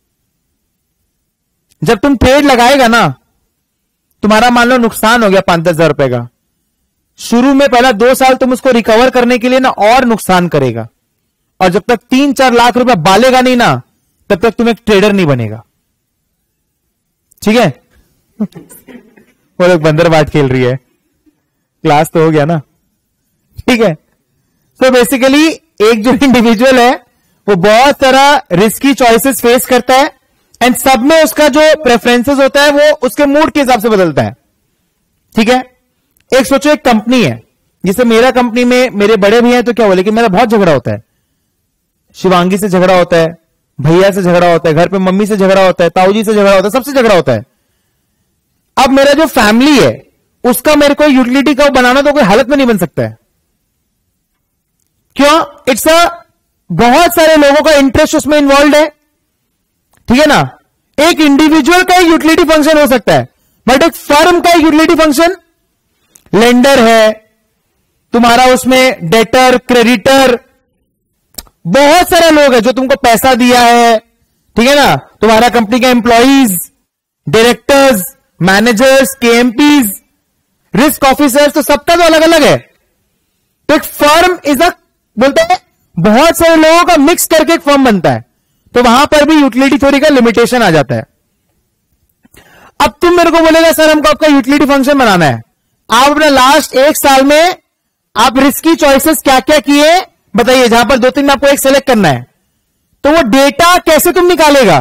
जब तुम ट्रेड लगाएगा ना, तुम्हारा मान लो नुकसान हो गया पांच दस हजार रुपए का, शुरू में पहला दो साल तुम उसको रिकवर करने के लिए ना और नुकसान करेगा, और जब तक तीन चार लाख रुपए बालेगा नहीं ना, तब तक तुम एक ट्रेडर नहीं बनेगा। ठीक है? वो लोग बंदर बाट खेल रही है, क्लास तो हो गया ना। ठीक है? तो बेसिकली एक जो इंडिविजुअल है वो बहुत सारा रिस्की चॉइसेस फेस करता है, एंड सब में उसका जो प्रेफरेंसेस होता है वो उसके मूड के हिसाब से बदलता है। ठीक है? एक सोचो, एक कंपनी है, जिसे मेरा कंपनी में मेरे बड़े भैया हैं तो क्या बोले कि मेरा बहुत झगड़ा होता है, शिवांगी से झगड़ा होता है, भैया से झगड़ा होता है, घर पे मम्मी से झगड़ा होता है, ताऊजी से झगड़ा होता है, सबसे झगड़ा होता है। अब मेरा जो फैमिली है उसका मेरे को यूटिलिटी का बनाना तो कोई हालत में नहीं बन सकता है। क्यों? इट्स अ बहुत सारे लोगों का इंटरेस्ट उसमें इन्वॉल्व है। ठीक है ना? एक इंडिविजुअल का यूटिलिटी फंक्शन हो सकता है, बट एक फर्म का यूटिलिटी फंक्शन, लेंडर है तुम्हारा, उसमें डेटर, क्रेडिटर, बहुत सारे लोग हैं जो तुमको पैसा दिया है। ठीक है ना? तुम्हारा कंपनी के employees, directors, managers, KMPs, risk officers, तो सबका तो अलग अलग है। तो एक फर्म इज अ, बोलते हैं बहुत सारे लोगों का मिक्स करके एक फर्म बनता है, तो वहां पर भी यूटिलिटी थ्योरी का लिमिटेशन आ जाता है। अब तुम मेरे को बोलेगा सर हमको आपका यूटिलिटी फंक्शन बनाना है, आप अपना लास्ट एक साल में आप रिस्की चॉइसेस क्या क्या किए बताइए, जहां पर दो तीन में आपको एक सेलेक्ट करना है, तो वो डेटा कैसे तुम निकालेगा?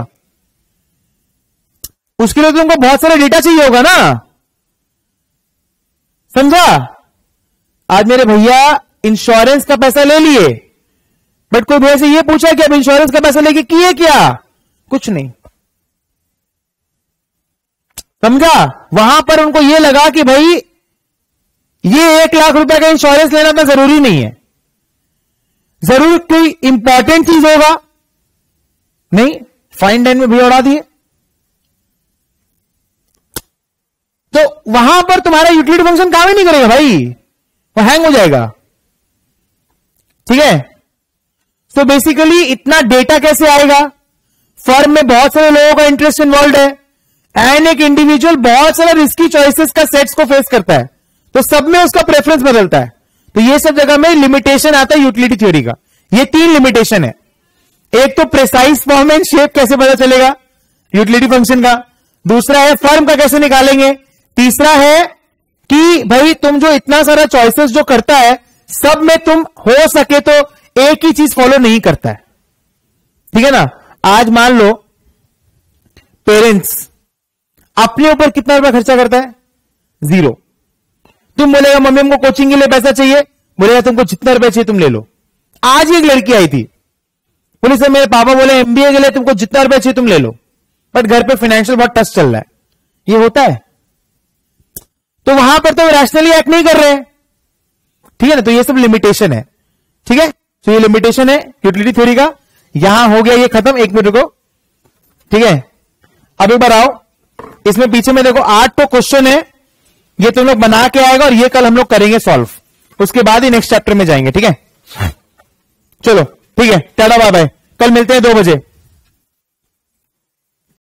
उसके लिए तुमको बहुत सारा डेटा चाहिए होगा ना, समझा? आज मेरे भैया इंश्योरेंस का पैसा ले लिए, बट कोई भैया से ये पूछा कि अब इंश्योरेंस का पैसा लेके किए क्या? कुछ नहीं। समझा? वहां पर उनको ये लगा कि भाई ये एक लाख रुपए का इंश्योरेंस लेना इतना जरूरी नहीं है, जरूर कोई इंपॉर्टेंट चीज होगा, नहीं, फाइन डाइन में भी उड़ा दिए। तो वहां पर तुम्हारा यूटिलिटी फंक्शन काम ही नहीं करेगा भाई, वो हैंग हो जाएगा। ठीक है? तो बेसिकली इतना डेटा कैसे आएगा? फर्म में बहुत सारे लोगों का इंटरेस्ट इन्वॉल्व है, एंड एक इंडिविजुअल बहुत सारे रिस्की चॉइसेस का सेट्स को फेस करता है, तो सब में उसका प्रेफरेंस बदलता है। तो ये सब जगह में लिमिटेशन आता है यूटिलिटी थ्योरी का। ये तीन लिमिटेशन है, एक तो प्रिसाइज फॉर्म एंड शेप कैसे पता चलेगा यूटिलिटी फंक्शन का, दूसरा है फर्म का कैसे निकालेंगे, तीसरा है कि भाई तुम जो इतना सारा चॉइसेस जो करता है सब में तुम हो सके तो एक ही चीज फॉलो नहीं करता है। ठीक है ना? आज मान लो पेरेंट्स अपने ऊपर कितना रुपया खर्चा करता है? जीरो। तुम बोलेगा मम्मी हमको कोचिंग के लिए पैसा चाहिए, बोलेगा तुमको जितना रुपया चाहिए तुम ले लो। आज एक लड़की आई थी, बोले सर मेरे पापा बोले एमबीए के लिए तुमको जितना रुपया चाहिए तुम ले लो, बट घर पे फाइनेंशियल बहुत टच चल रहा है। ये होता है? तो वहां पर तो रैशनली एक्ट नहीं कर रहे हैं। ठीक है ना? तो ये सब लिमिटेशन है। ठीक है? तो ये लिमिटेशन है यूटिलिटी थ्योरी का। यहां हो गया ये खत्म, एक मिनट को। ठीक है? अब एक बार आओ, इसमें पीछे में देखो आठ तो क्वेश्चन है, ये तुम लोग बना के आएगा और ये कल हम लोग करेंगे सॉल्व, उसके बाद ही नेक्स्ट चैप्टर में जाएंगे। ठीक है? चलो ठीक है, टाटा बाय बाय, कल मिलते हैं दो बजे।